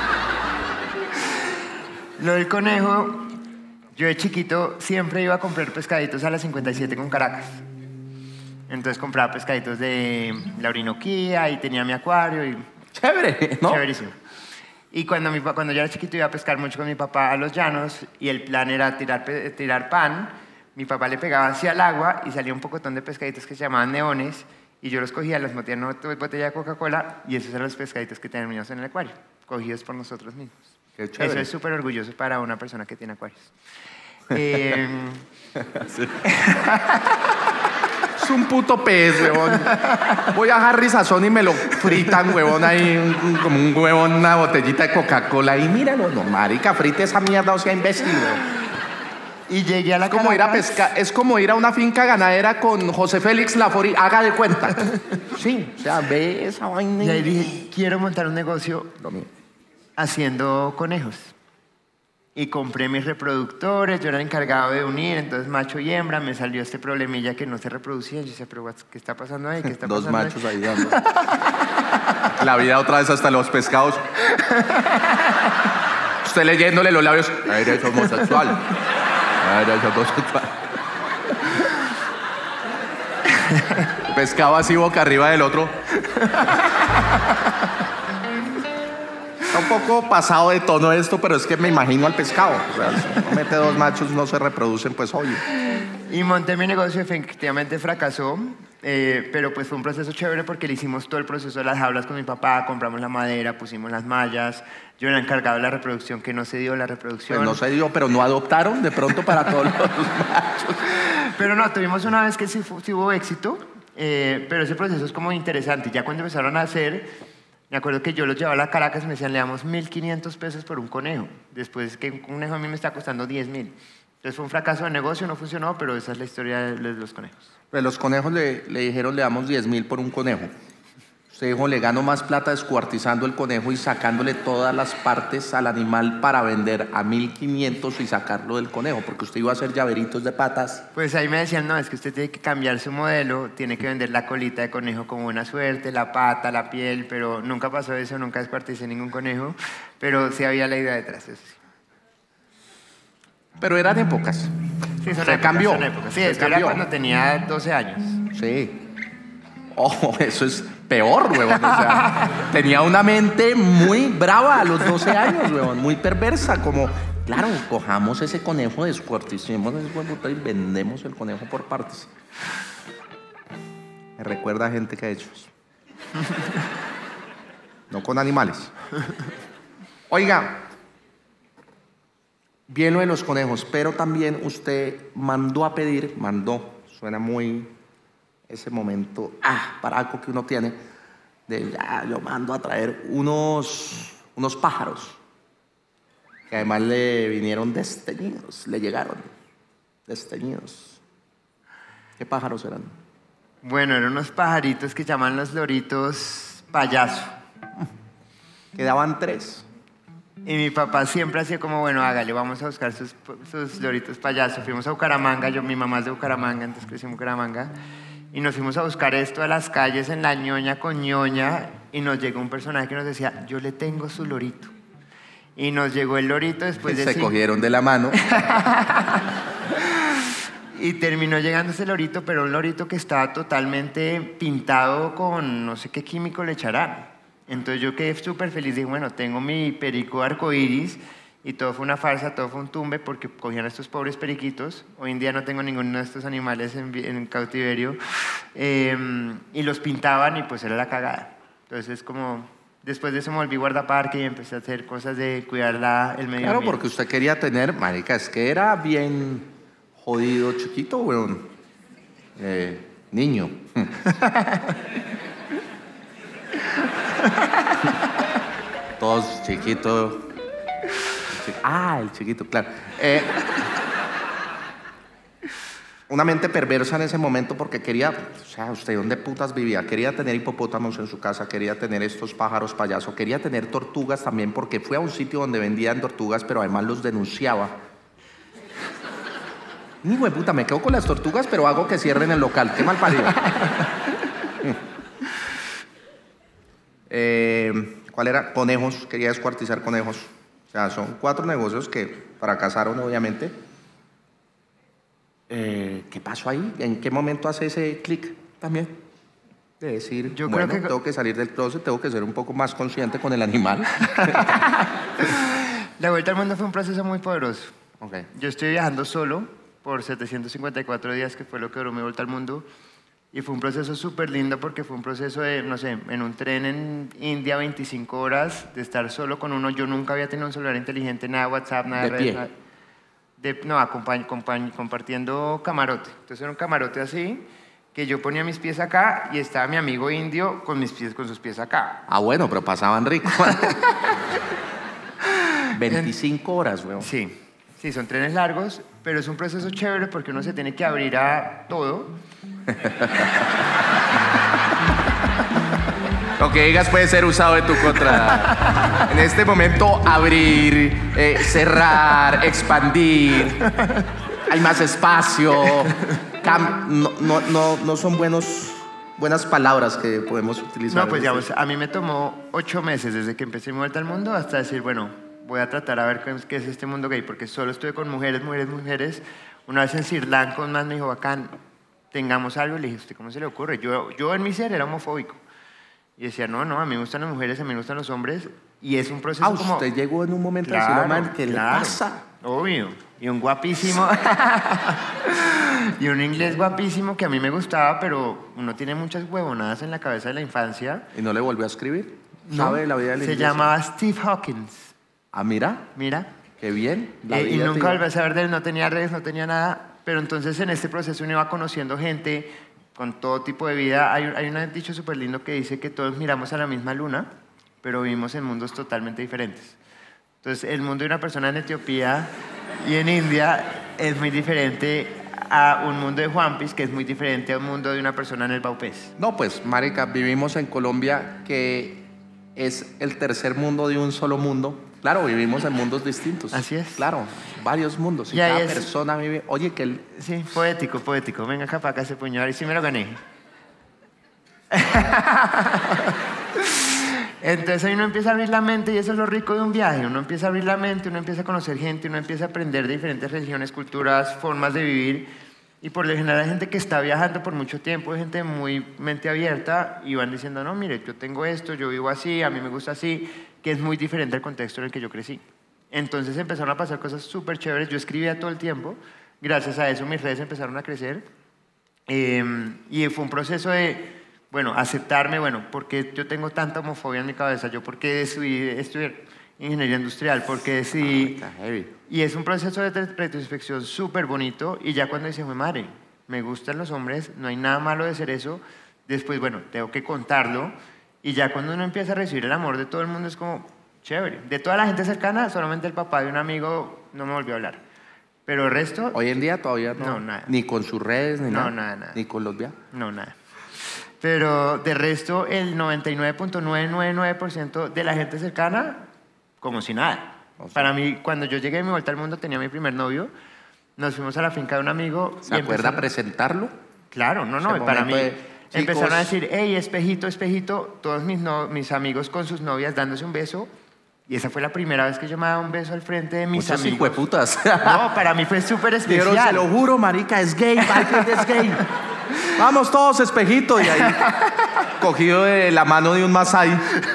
B: Lo del conejo, yo de chiquito siempre iba a comprar pescaditos a la cincuenta y siete con Caracas. Entonces compraba pescaditos de la Orinoquía y tenía mi acuario y
A: Chévere, ¿no?
B: chéverísimo. Y cuando, mi, pa- cuando yo era chiquito iba a pescar mucho con mi papá a los llanos y el plan era tirar, pe- tirar pan. Mi papá le pegaba hacia el agua y salía un pocotón de pescaditos que se llamaban neones y yo los cogía, los metía en una botella de Coca-Cola y esos eran los pescaditos que teníamos en el acuario, cogidos por nosotros mismos.
A: Qué
B: Eso
A: chévere.
B: es súper orgulloso para una persona que tiene acuarios. Eh,
A: es un puto pez, huevón. Voy a Harry Sazón y me lo fritan, huevón, ahí, un- como un huevón, una botellita de Coca-Cola. Y míralo, no, marica, frite esa mierda, o sea, imbécil, huevón.
B: Y llegué a la
A: Es como ir a
B: Caracas.
A: pescar, es como ir a una finca ganadera con José Félix Lafori, haga de cuenta. Sí, o sea, ve esa vaina.
B: Y ahí dije, quiero montar un negocio
A: Lo mío.
B: haciendo conejos. Y compré mis reproductores, yo era el encargado de unir, entonces macho y hembra, me salió este problemilla que no se reproducían. Yo decía, pero what, ¿qué está pasando ahí? ¿Qué está
A: Dos
B: pasando
A: machos ahí dando. La vida otra vez hasta los pescados. Usted leyéndole los labios. Eres homosexual. Eres homosexual. Pescado así boca arriba del otro. Está un poco pasado de tono esto, pero es que me imagino al pescado. O sea, si uno mete dos machos, no se reproducen, pues obvio.
B: Y monté mi negocio, efectivamente fracasó, eh, pero pues fue un proceso chévere porque le hicimos todo el proceso de las jaulas con mi papá, compramos la madera, pusimos las mallas, yo era encargado de la reproducción, que no se dio la reproducción.
A: Pues no se dio, pero no adoptaron de pronto para todos los machos.
B: Pero no, tuvimos una vez que sí, fu- sí hubo éxito, eh, pero ese proceso es como interesante. Ya cuando empezaron a hacer, me acuerdo que yo los llevaba a la Caracas y me decían, le damos mil quinientos pesos por un conejo. Después que un conejo a mí me está costando diez mil. Entonces fue un fracaso de negocio, no funcionó, pero esa es la historia de los conejos.
A: Pues los conejos le, le dijeron, le damos diez mil por un conejo. Usted dijo, le gano más plata descuartizando el conejo y sacándole todas las partes al animal para vender a mil quinientos y sacarlo del conejo, porque usted iba a hacer llaveritos de patas.
B: Pues ahí me decían, no, es que usted tiene que cambiar su modelo, tiene que vender la colita de conejo como buena suerte, la pata, la piel, pero nunca pasó eso, nunca descuarticé ningún conejo, pero sí había la idea detrás, eso sí.
A: Pero eran épocas.
B: Sí, son
A: Se
B: épocas,
A: cambió.
B: son épocas. Sí,
A: Se
B: esto era
A: cambió.
B: cuando tenía doce años.
A: Sí. Oh, eso es peor, huevón. O sea, tenía una mente muy brava a los doce años, huevón. Muy perversa, como, claro, cojamos ese conejo, descuarticemos ese huevo y vendemos el conejo por partes. Me recuerda a gente que ha hecho eso. No con animales. Oiga, bien lo de los conejos, pero también usted mandó a pedir, mandó, suena muy ese momento, ah, para algo que uno tiene, de ya, yo mando a traer unos, unos pájaros, que además le vinieron desteñidos, le llegaron desteñidos. ¿Qué pájaros eran?
B: Bueno, eran unos pajaritos que llaman los loritos payaso.
A: Quedaban tres.
B: Y mi papá siempre hacía como, bueno, hágale, vamos a buscar sus, sus loritos payaso. Fuimos a Bucaramanga, yo, mi mamá es de Bucaramanga, entonces crecí en Bucaramanga. Y nos fuimos a buscar esto a las calles en La Ñoña con Ñoña y nos llegó un personaje que nos decía, yo le tengo su lorito. Y nos llegó el lorito después de...
A: Se
B: cinco-
A: cogieron de la mano.
B: Y terminó llegando ese lorito, pero un lorito que estaba totalmente pintado con no sé qué químico le echarán. Entonces yo quedé súper feliz, dije, bueno, tengo mi perico arcoíris, y todo fue una farsa, todo fue un tumbe, porque cogían a estos pobres periquitos. Hoy en día no tengo ninguno de estos animales en, vi- en cautiverio, eh, y los pintaban y pues era la cagada. Entonces como, después de eso me volví guardaparque y empecé a hacer cosas de cuidar la, el medio
A: Claro,
B: ambiente.
A: porque usted quería tener, marica, es que era bien jodido, chiquito, weón. Eh, niño. Todos chiquitos. Chi- Ah, el chiquito, claro. Eh, una mente perversa en ese momento porque quería, o sea, ¿usted dónde putas vivía? Quería tener hipopótamos en su casa, quería tener estos pájaros payasos, quería tener tortugas también porque fue a un sitio donde vendían tortugas, pero además los denunciaba. Ni güey puta, me quedo con las tortugas, pero hago que cierren el local. Qué mal parido. eh, ¿Cuál era? Conejos. Quería descuartizar conejos. O sea, son cuatro negocios que fracasaron, obviamente. Eh, ¿Qué pasó ahí? ¿En qué momento hace ese clic también? De decir,
B: Yo
A: bueno,
B: creo que-
A: tengo que salir del closet, tengo que ser un poco más consciente con el animal.
B: La vuelta al mundo fue un proceso muy poderoso.
A: Okay.
B: Yo estoy viajando solo por setecientos cincuenta y cuatro días, que fue lo que duró mi vuelta al mundo. Y fue un proceso súper lindo porque fue un proceso de, no sé, en un tren en India, veinticinco horas, de estar solo con uno. Yo nunca había tenido un celular inteligente, nada de WhatsApp, nada
A: De
B: de
A: pie.
B: redes. nada- de- no, acompañ- compañ- compartiendo camarote. Entonces era un camarote así, que yo ponía mis pies acá y estaba mi amigo indio con mis pies, con sus pies acá.
A: Ah, bueno, pero pasaban rico. veinticinco horas, weón.
B: Sí, sí, son trenes largos, pero es un proceso chévere porque uno se tiene que abrir a todo.
A: Lo que digas puede ser usado en tu contra. En este momento, abrir, eh, cerrar, expandir. Hay más espacio. Cam- no, no, no, no son buenos, buenas palabras que podemos utilizar.
B: No, pues digamos, a mí me tomó ocho meses desde que empecé mi vuelta al mundo hasta decir, bueno, voy a tratar a ver qué es, qué es este mundo gay, porque solo estuve con mujeres, mujeres, mujeres. Una vez en Sri Lanka, un man me dijo, bacán, tengamos algo. Le dije, ¿usted cómo se le ocurre? Yo, yo en mi ser era homofóbico. Y decía, no, no, a mí me gustan las mujeres, a mí me gustan los hombres. Y es un proceso
A: Ah,
B: como...
A: usted llegó en un momento
B: Claro,
A: así, no, man, ¿qué
B: claro,
A: le pasa?
B: Obvio. Y un guapísimo. Y un inglés guapísimo que a mí me gustaba, pero uno tiene muchas huevonadas en la cabeza de la infancia.
A: ¿Y no le volvió a escribir?
B: ¿No?
A: ¿Sabe de la vida del
B: Se
A: inglés?
B: llamaba Steve Hawkins.
A: Ah, mira,
B: Mira.
A: qué bien. La
B: Eh, y
A: vida
B: nunca
A: te-
B: volví a saber de él, no tenía redes, no tenía nada. Pero entonces en este proceso uno iba conociendo gente con todo tipo de vida. Hay, hay un dicho súper lindo que dice que todos miramos a la misma luna, pero vivimos en mundos totalmente diferentes. Entonces el mundo de una persona en Etiopía y en India es muy diferente a un mundo de Juanpis, que es muy diferente a un mundo de una persona en el Baupés.
A: No, pues, marica, vivimos en Colombia, que es el tercer mundo de un solo mundo. Claro, vivimos en mundos distintos.
B: Así es.
A: Claro, varios mundos. Y
B: Y ahí
A: cada
B: es-
A: persona vive... Oye, que el...
B: Sí, poético, poético. Venga acá para acá ese puñal y sí me lo gané. Entonces ahí uno empieza a abrir la mente y eso es lo rico de un viaje. Uno empieza a abrir la mente, uno empieza a conocer gente, uno empieza a aprender de diferentes religiones, culturas, formas de vivir. Y por lo general hay gente que está viajando por mucho tiempo, hay gente muy mente abierta y van diciendo, no, mire, yo tengo esto, yo vivo así, a mí me gusta así, que es muy diferente al contexto en el que yo crecí. Entonces empezaron a pasar cosas súper chéveres. Yo escribía todo el tiempo. Gracias a eso mis redes empezaron a crecer. Eh, y fue un proceso de, bueno, aceptarme, bueno, ¿por qué yo tengo tanta homofobia en mi cabeza? ¿Yo por qué decidí estudiar ingeniería industrial? ¿Por qué decidí...?
A: Está heavy.
B: Y es un proceso de re- retrospección súper bonito. Y ya cuando dice, mi madre, me gustan los hombres, no hay nada malo de ser eso. Después, bueno, tengo que contarlo. Y ya cuando uno empieza a recibir el amor de todo el mundo es como, chévere. De toda la gente cercana, solamente el papá de un amigo no me volvió a hablar. Pero el resto,
A: Hoy en día todavía no.
B: No, nada.
A: Ni con sus redes, ni
B: No,
A: nada.
B: nada, nada.
A: Ni con los viajes.
B: no, nada. Pero de resto, el noventa y nueve punto novecientos noventa y nueve por ciento de la gente cercana, como si nada.
A: O sea.
B: Para mí, cuando yo llegué de mi vuelta al mundo, tenía mi primer novio. Nos fuimos a la finca de un amigo.
A: ¿Se
B: y
A: acuerda
B: empezaron-
A: presentarlo?
B: Claro, no, no.
A: Ese
B: y para mí,
A: momento de,
B: empezaron a
A: chicos,
B: decir, hey, espejito, espejito. Todos mis, no- mis amigos con sus novias dándose un beso. Y esa fue la primera vez que yo me daba un beso al frente de mis
A: Muchos
B: amigos.
A: hijueputas.
B: No, para mí fue súper
A: Dijeron, se
B: especial.
A: lo juro, marica, es gay, Valkyrie es gay. Vamos todos, espejito. Y ahí, cogido de la mano de un masai.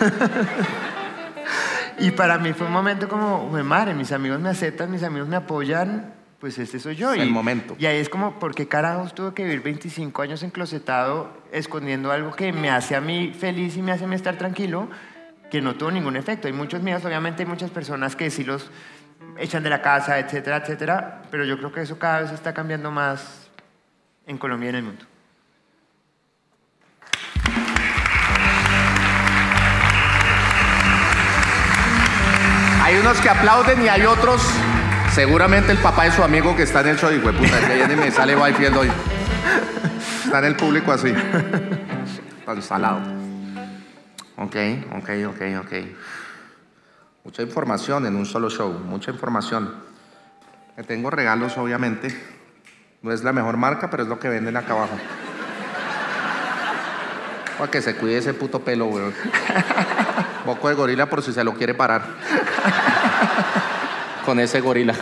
B: Y para mí fue un momento como, "Jue madre, mis amigos me aceptan, mis amigos me apoyan, pues este soy yo".
A: Es
B: y,
A: el momento.
B: Y ahí es como, ¿por qué carajos tuve que vivir veinticinco años enclosetado, escondiendo algo que me hace a mí feliz y me hace a mí estar tranquilo, que no tuvo ningún efecto? Hay muchos míos, obviamente hay muchas personas que sí los echan de la casa, etcétera, etcétera, pero yo creo que eso cada vez está cambiando más en Colombia y en el mundo.
A: Hay unos que aplauden y hay otros, seguramente el papá de su amigo que está en el show, hijo de puta, que viene y me sale Byfield hoy. Está en el público así, tan salado. Ok, ok, ok, ok. Mucha información en un solo show, mucha información. Le tengo regalos, obviamente. No es la mejor marca, pero es lo que venden acá abajo. Para que se cuide ese puto pelo, weón. Moco de gorila por si se lo quiere parar. Con ese gorila.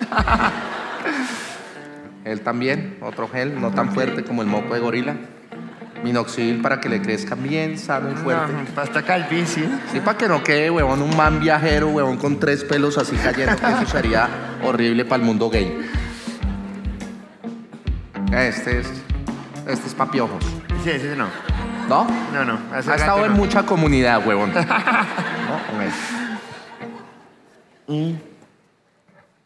A: Él también, otro gel, no tan fuerte como el moco de gorila. Minoxidil para que le crezca bien sano y fuerte.
B: No, pasta calvicie.
A: Sí, para que no quede, huevón, un man viajero, huevón, con tres pelos así cayendo, que eso sería horrible para el mundo gay. Este es, este es pa' piojos.
B: Sí, sí, no.
A: ¿No?
B: No, no. hace
A: Ha estado
B: rato
A: en
B: no.
A: mucha comunidad, huevón. ¿No? Con él. Y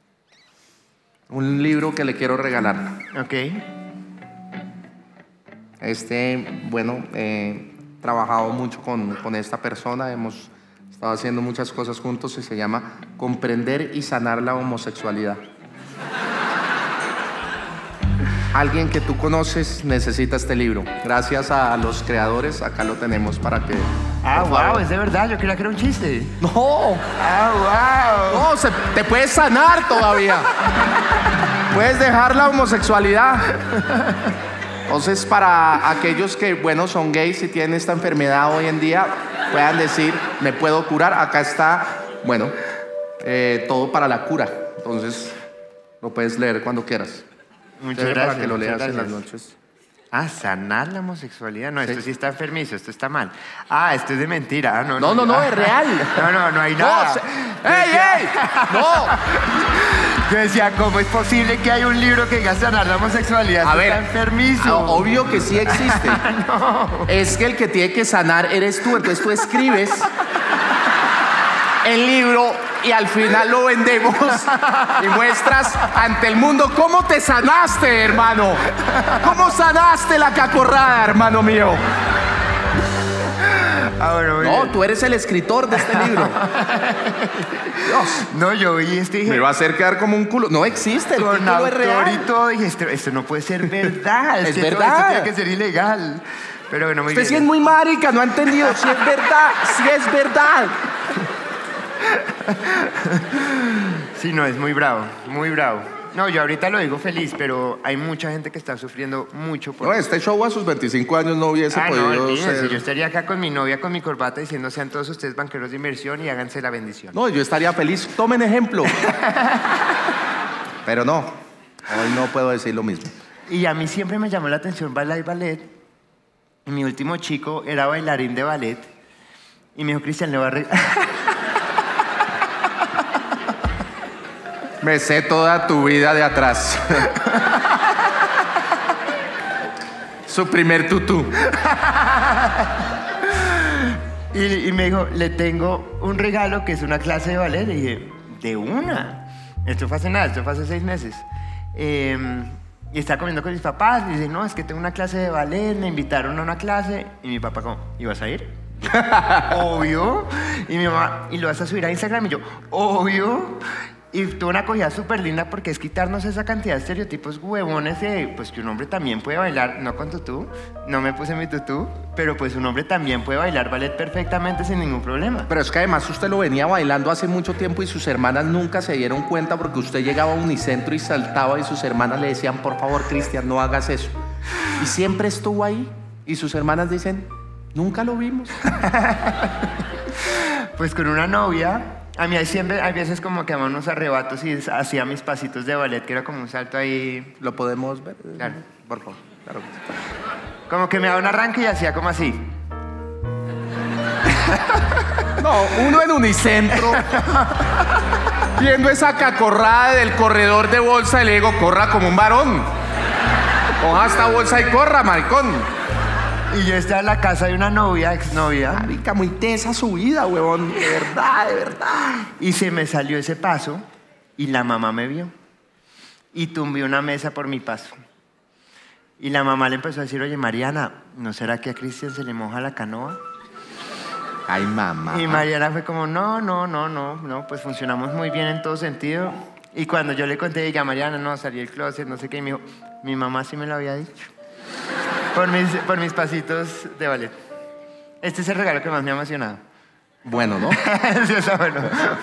A: un libro que le quiero regalar.
B: Ok.
A: Este, bueno, he trabajado mucho con, con esta persona, hemos estado haciendo muchas cosas juntos y se llama Comprender y Sanar la Homosexualidad. Alguien que tú conoces necesita este libro. Gracias a los creadores, acá lo tenemos para que...
B: Ah,
A: por
B: wow,
A: favor.
B: es de verdad, yo creía que era un chiste.
A: No,
B: Ah, wow.
A: no, se- te puedes sanar todavía. Puedes dejar la homosexualidad. Entonces, para aquellos que, bueno, son gays y tienen esta enfermedad hoy en día, puedan decir, me puedo curar. Acá está, bueno, eh, todo para la cura. Entonces, lo puedes leer cuando quieras.
B: Muchas
A: Chévere
B: gracias.
A: Para que lo
B: muchas
A: leas en las
B: gracias.
A: noches.
B: Ah, sanar la homosexualidad. No,
A: Sí.
B: esto sí está enfermizo, esto está mal. Ah, esto es de mentira. Ah, no,
A: No, no, no,
B: ah.
A: es real.
B: No, no, no hay
A: No,
B: nada.
A: se-
B: Yo
A: ¡Ey,
B: decía-
A: ey! ¡No!
B: Yo decía, ¿cómo es posible que hay un libro que diga sanar la homosexualidad?
A: A
B: Esto
A: ver,
B: está enfermizo.
A: ah, obvio que sí existe. Es que el que tiene que sanar eres tú. Entonces tú escribes el libro y al final lo vendemos y muestras ante el mundo cómo te sanaste, hermano. ¿Cómo sanaste la cacorrada, hermano mío?
B: Ah, bueno, muy
A: No,
B: bien.
A: tú eres el escritor de este libro. Dios,
B: No, yo vi esto y dije,
A: me va a hacer quedar como un culo. No existe, el
B: con
A: título es
B: autor y
A: real.
B: todo, dije, esto, esto no puede ser verdad.
A: Es
B: que todo
A: verdad.
B: Esto tiene que ser ilegal. Pero bueno, muy
A: Usted sí
B: bien.
A: es muy marica, no ha entendido. Si es verdad, si es verdad.
B: Sí, no, es muy bravo, muy bravo. No, yo ahorita lo digo feliz, pero hay mucha gente que está sufriendo mucho por
A: No, este show a sus veinticinco años no hubiese
B: Ah, no,
A: podido
B: olvídense,
A: ser.
B: yo estaría acá con mi novia, con mi corbata, diciendo sean todos ustedes banqueros de inversión y háganse la bendición.
A: No, yo estaría feliz. Tomen ejemplo. Pero no, hoy no puedo decir lo mismo.
B: Y a mí siempre me llamó la atención bailar y ballet. Y mi último chico era bailarín de ballet. Y me dijo, Cristian, le va a... re-
A: Me sé toda tu vida de atrás. Su primer tutú.
B: y, y me dijo, le tengo un regalo que es una clase de ballet. Y dije, ¿de una? Esto fue hace nada, esto fue hace seis meses. Eh, y estaba comiendo con mis papás. Y dice, no, es que tengo una clase de ballet, me invitaron a una clase. Y mi papá como, ¿y vas a ir? Obvio. Y mi mamá, ¿y lo vas a subir a Instagram? Y yo, obvio. Y tuvo una acogida súper linda porque es quitarnos esa cantidad de estereotipos huevones de pues que un hombre también puede bailar, no con tutú, no me puse mi tutú, pero pues un hombre también puede bailar ballet perfectamente sin ningún problema.
A: Pero es que además usted lo venía bailando hace mucho tiempo y sus hermanas nunca se dieron cuenta porque usted llegaba a Unicentro y saltaba y sus hermanas le decían, por favor, Cristian, no hagas eso. Y siempre estuvo ahí y sus hermanas dicen, nunca lo vimos.
B: Pues con una novia, a mí hay siempre, hay veces como que daban unos arrebatos y hacía mis pasitos de ballet, que era como un salto ahí,
A: ¿Lo podemos ver?
B: Claro.
A: Por favor. Claro. que sí.
B: como que me daba un arranque y hacía como así.
A: No, uno en Unicentro, viendo esa cacorrada del corredor de bolsa y le digo, corra como un varón. Coja esta bolsa y corra, maricón.
B: Y yo estaba en la casa de una novia, exnovia,
A: Marica, muy tesa su vida, huevón. De verdad, de verdad.
B: y se me salió ese paso y la mamá me vio y tumbé una mesa por mi paso. Y la mamá le empezó a decir, oye, Mariana, ¿no será que a Cristian se le moja la canoa?
A: Ay, mamá.
B: Y Mariana fue como, no, no, no, no, no, pues funcionamos muy bien en todo sentido. Y cuando yo le conté, ella, Mariana, no, salí del closet, no sé qué, y me dijo, mi mamá sí me lo había dicho. Por mis, por mis pasitos de ballet. Este es el regalo que más me ha emocionado.
A: Bueno, ¿no?
B: Sí, está bueno.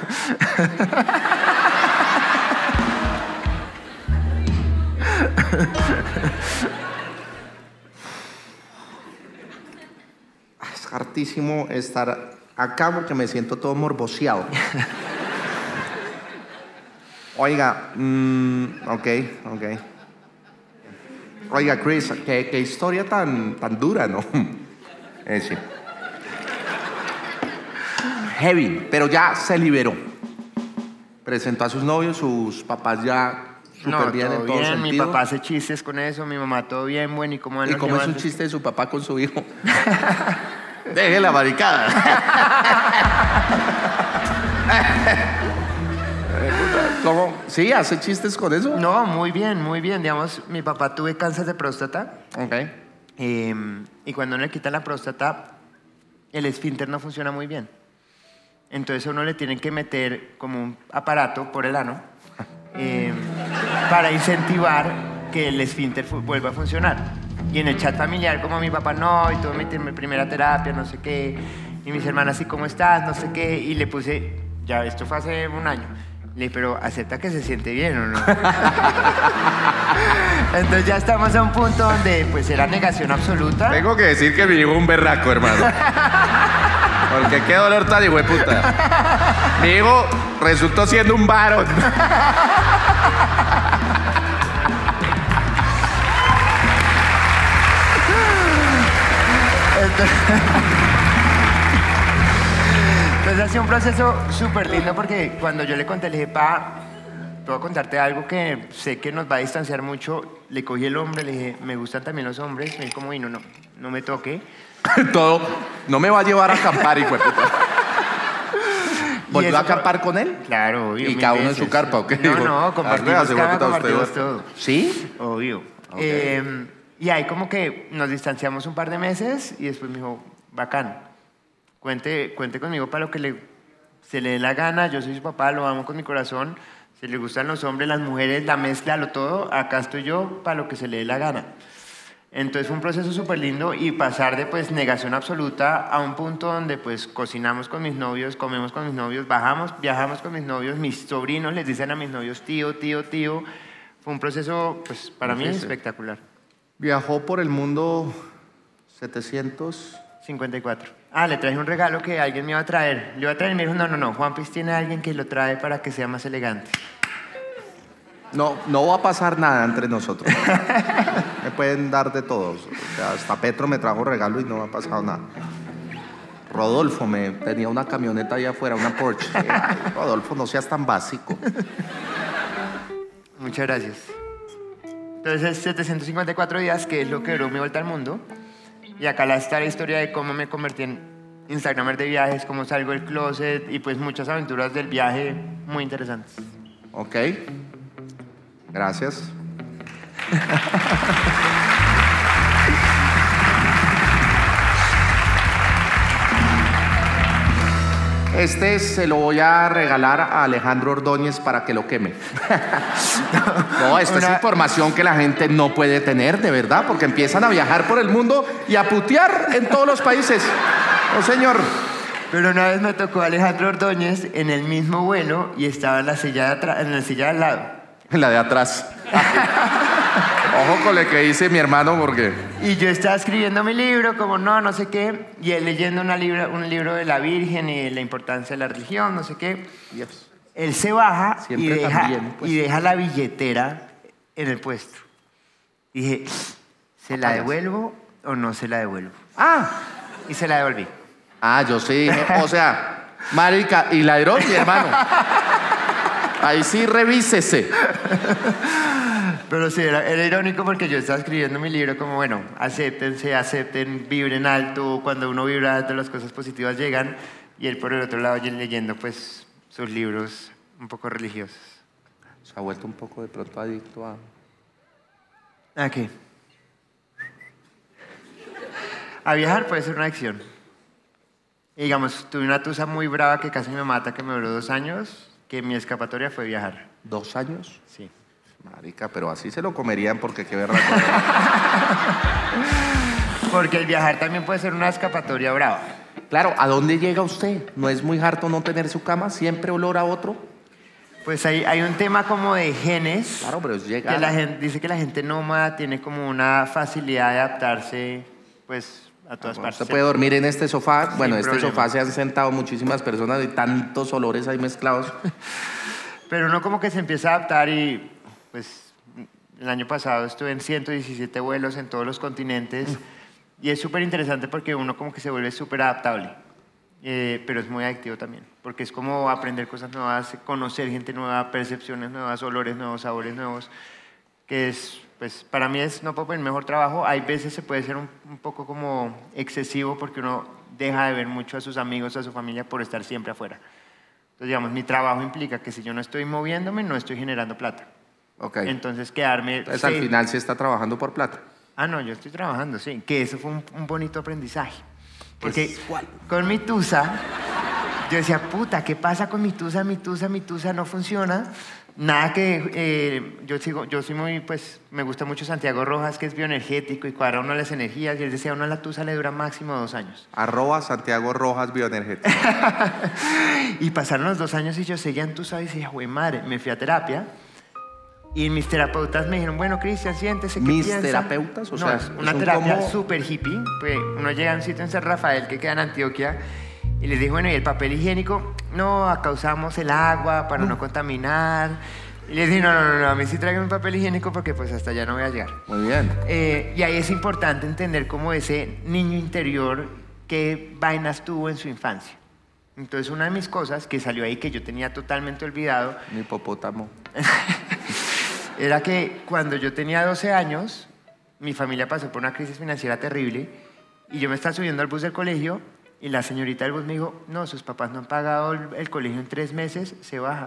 A: Es hartísimo estar acá porque me siento todo morboseado. Oiga, mm, ok, ok. Oiga, Chris, qué, qué historia tan, tan dura, ¿no? Eh, sí. Heavy, pero ya se liberó. Presentó a sus novios, sus papás ya súper
B: No,
A: bien
B: todo
A: en todo
B: bien,
A: sentido.
B: mi papá hace chistes con eso, mi mamá todo bien, bueno, ¿y cómo van
A: ¿Y
B: los
A: cómo es un
B: llevantes?
A: chiste de su papá con su hijo? Deje la barricada. ¿Cómo? ¿Sí? ¿Hace chistes con eso?
B: No, muy bien, muy bien. Digamos, mi papá tuve cáncer de próstata
A: Ok.
B: Eh, y cuando uno le quita la próstata, el esfínter no funciona muy bien. Entonces a uno le tienen que meter como un aparato por el ano eh, para incentivar que el esfínter vuelva a funcionar. Y en el chat familiar, como mi papá, no, y tuve mi, mi primera terapia, no sé qué, y mis hermanas, ¿y cómo estás? No sé qué, y le puse, ya, esto fue hace un año, le dije, pero acepta que se siente bien, ¿o no? Entonces ya estamos a un punto donde, pues, era negación absoluta.
A: Tengo que decir que me llegó un berraco, hermano. Porque qué dolor tan hijueputa. Mi hijo resultó siendo un varón.
B: Entonces ha sido un proceso súper lindo porque cuando yo le conté, le dije, pa, puedo contarte algo que sé que nos va a distanciar mucho. Le cogí el hombre, le dije, me gustan también los hombres. Me dijo, como vino, no, no me toque.
A: Todo. No me va a llevar a acampar, hijo de puta. ¿Volvió a
B: eso fue-
A: acampar con él?
B: Claro, obvio.
A: ¿Y
B: mil
A: cada uno en
B: veces.
A: su carpa o qué?
B: No,
A: Digo,
B: no, compartimos
A: arreglas, hijo de
B: cama,
A: puta,
B: compartimos
A: usted-
B: todo.
A: ¿Sí?
B: Obvio.
A: Ok.
B: Eh, y ahí como que nos distanciamos un par de meses y después me dijo, bacán, cuente, cuente conmigo para lo que le, se le dé la gana, yo soy su papá, lo amo con mi corazón, si le gustan los hombres, las mujeres, la mezcla, lo todo, acá estoy yo para lo que se le dé la gana. Entonces fue un proceso súper lindo y pasar de pues negación absoluta a un punto donde pues cocinamos con mis novios, comemos con mis novios, bajamos, viajamos con mis novios, mis sobrinos les dicen a mis novios tío, tío, tío. Fue un proceso pues para mí
A: Difícil.
B: espectacular.
A: Viajó por el mundo setecientos.
B: cincuenta y cuatro. Ah, le traje un regalo que alguien me iba a traer. Le iba a traer y me dijo, no, no, no, Juan Piz tiene a alguien que lo trae para que sea más elegante.
A: No, no va a pasar nada entre nosotros. Me pueden dar de todos. O sea, hasta Petro me trajo regalo y no ha pasado nada. Rodolfo me tenía una camioneta allá afuera, una Porsche. Ay, Rodolfo, no seas tan básico.
B: Muchas gracias. Entonces, setecientos cincuenta y cuatro días, que es lo que duró mi vuelta al mundo. Y acá está la historia de cómo me convertí en Instagramer de viajes, cómo salgo del closet y pues muchas aventuras del viaje muy interesantes.
A: Ok. Gracias. Este se lo voy a regalar a Alejandro Ordóñez para que lo queme. No, esta es
B: Una-
A: información que la gente no puede tener, de verdad, porque empiezan a viajar por el mundo y a putear en todos los países. Oh, señor.
B: Pero una vez me tocó Alejandro Ordóñez en el mismo vuelo y estaba en la silla de atrás, en la silla de al lado.
A: En la de atrás. Ojo con lo que dice mi hermano, porque...
B: Y yo estaba escribiendo mi libro, como no, no sé qué, y él leyendo una libra- un libro de la Virgen y la importancia de la religión, no sé qué.
A: Dios.
B: Él se baja y
A: Siempre
B: deja,
A: también, pues.
B: y deja la billetera en el puesto. Y dije, ¿se la
A: Pagas.
B: devuelvo o no se la devuelvo?
A: Ah,
B: Y se la devolví.
A: ah, yo sí dije, o sea, marica, y ladrón, mi hermano. Ahí sí revísese.
B: Pero sí, era, era irónico porque yo estaba escribiendo mi libro como, bueno, acéptense, acepten, vibren alto. Cuando uno vibra alto, las cosas positivas llegan. Y él por el otro lado leyendo, pues, sus libros un poco religiosos.
A: Se ha vuelto un poco de pronto adicto a...
B: ¿A qué? A viajar puede ser una adicción. Y digamos, tuve una tusa muy brava que casi me mata, que me duró dos años, que mi escapatoria fue viajar.
A: ¿Dos años?
B: Sí.
A: Marica, pero así se lo comerían porque qué verdad.
B: Porque el viajar también puede ser una escapatoria brava.
A: Claro, ¿a dónde llega usted? ¿No es muy harto no tener su cama? ¿Siempre olor a otro?
B: Pues hay, hay un tema como de genes.
A: Claro, pero es llegar.
B: Que la gente, dice que la gente nómada tiene como una facilidad de adaptarse, pues, a todas partes.
A: Usted puede dormir en este sofá. Bueno, este
B: problema.
A: sofá se han sentado muchísimas personas y tantos olores ahí mezclados.
B: Pero uno como que se empieza a adaptar y, pues, el año pasado estuve en ciento diecisiete vuelos en todos los continentes y es súper interesante porque uno como que se vuelve súper adaptable. Eh, pero es muy adictivo también, porque es como aprender cosas nuevas, conocer gente nueva, percepciones nuevas, olores nuevos, sabores nuevos, que es, pues, para mí es, no puedo poner mejor trabajo. Hay veces se puede ser un, un poco como excesivo porque uno deja de ver mucho a sus amigos, a su familia por estar siempre afuera. Entonces, digamos, mi trabajo implica que si yo no estoy moviéndome, no estoy generando plata.
A: Ok.
B: Entonces, quedarme...
A: Entonces, al
B: seis-
A: final se está trabajando por plata.
B: Ah, no, yo estoy trabajando, sí. Que eso fue un, un bonito aprendizaje. Porque
A: ¿Es cuál?
B: con mi tusa, yo decía, puta, ¿qué pasa con mi tusa? Mi tusa, mi tusa no funciona. Nada que eh, yo sigo, yo soy muy, pues, me gusta mucho Santiago Rojas, que es bioenergético y cuadra uno las energías. Y él decía, a uno la tusa le dura máximo dos años.
A: Arroba Santiago Rojas Bioenergético.
B: Y pasaron los dos años y yo seguía entusado y decía, güey, madre, me fui a terapia. Y mis terapeutas me dijeron, bueno, Cristian, siéntese, ¿qué
A: ¿Mis
B: piensa?
A: terapeutas? O
B: no,
A: sea,
B: es una
A: es un
B: terapia
A: como-
B: súper hippie. Pues uno llega a un sitio en San Rafael que queda en Antioquia y les dijo, bueno, ¿y el papel higiénico? No, acá usamos el agua para no contaminar. Y les dije, no, no, no, no, a mí sí tráigame un papel higiénico porque pues hasta allá no voy a llegar.
A: Muy bien.
B: Eh, y ahí es importante entender cómo ese niño interior, qué vainas tuvo en su infancia. Entonces, una de mis cosas que salió ahí, que yo tenía totalmente olvidado,
A: Mi hipopótamo.
B: era que cuando yo tenía doce años, mi familia pasó por una crisis financiera terrible y yo me estaba subiendo al bus del colegio y la señorita del bus me dijo, no, sus papás no han pagado el, el colegio en tres meses, se baja.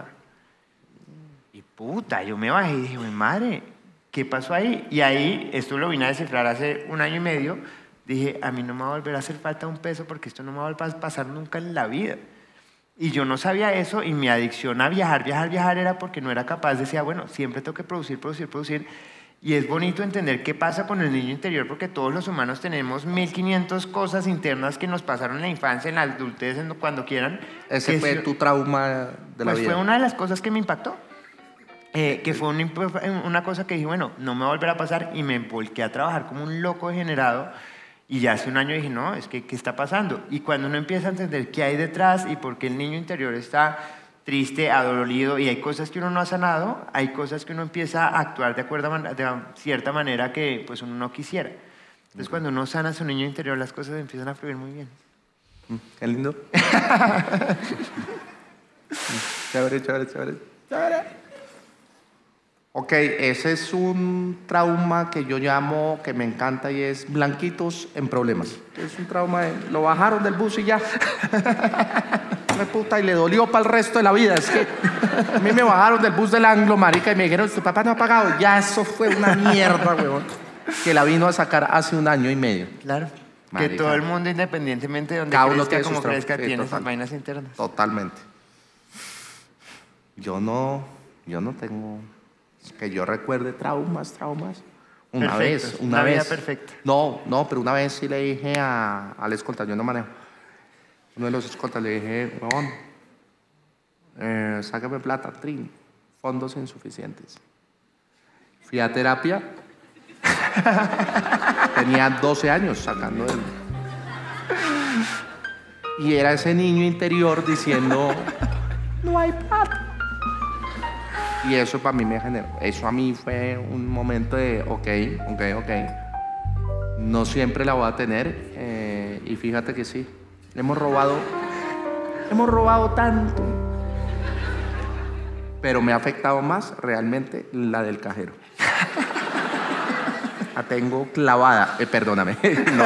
B: Y puta, yo me bajé y dije, mi madre, ¿qué pasó ahí? Y ahí, esto lo vine a descifrar hace un año y medio, dije, a mí no me va a volver a hacer falta un peso porque esto no me va a volver a pasar nunca en la vida. Y yo no sabía eso y mi adicción a viajar, viajar, viajar era porque no era capaz. Decía, bueno, siempre tengo que producir, producir, producir. Y es bonito entender qué pasa con el niño interior porque todos los humanos tenemos mil quinientas cosas internas que nos pasaron en la infancia, en la adultez, en cuando quieran.
A: Ese
B: que
A: fue
B: si-
A: tu trauma de la
B: Pues
A: vida.
B: fue una de las cosas que me impactó. Eh, que fue un imp- una cosa que dije, bueno, no me va a volver a pasar y me volqué a trabajar como un loco degenerado. Y ya hace un año dije, no, es que, ¿qué está pasando? Y cuando uno empieza a entender qué hay detrás y por qué el niño interior está triste, adolorido, y hay cosas que uno no ha sanado, hay cosas que uno empieza a actuar de acuerdo a man- de cierta manera que pues uno no quisiera. Entonces, cuando uno sana su niño interior, las cosas empiezan a fluir muy bien.
A: Mm, Qué lindo. Chévere, chévere, chévere. Chévere. Ok, ese es un trauma que yo llamo, que me encanta y es blanquitos en problemas. Es un trauma de, lo bajaron del bus y ya. Me puta, y le dolió para el resto de la vida. Es que a mí me bajaron del bus del Anglo, marica, y me dijeron, tu papá no ha pagado. Ya eso fue una mierda, huevón. Que la vino a sacar hace un año y medio.
B: Claro.
A: Marica.
B: Que todo el mundo, independientemente de donde
A: Cada uno
B: crezca,
A: tiene
B: como
A: sus traumas.
B: crezca,
A: Sí,
B: tiene
A: total.
B: sus vainas internas.
A: Totalmente. Yo no, yo no tengo, que yo recuerde traumas, traumas. Una
B: Perfectos,
A: vez, una
B: una vida
A: vez.
B: perfecta.
A: No, no, pero una vez sí le dije a, al escolta, yo no manejo. Uno de los escoltas le dije, huevón, eh, sácame plata, trin, fondos insuficientes. Fui a terapia. Tenía doce años sacando el... Y era ese niño interior diciendo, no hay plata. Y eso para mí me generó, eso a mí fue un momento de, ok, ok, ok, no siempre la voy a tener, eh, y fíjate que sí, hemos robado, hemos robado tanto, pero me ha afectado más realmente la del cajero. La tengo clavada, eh, perdóname, no.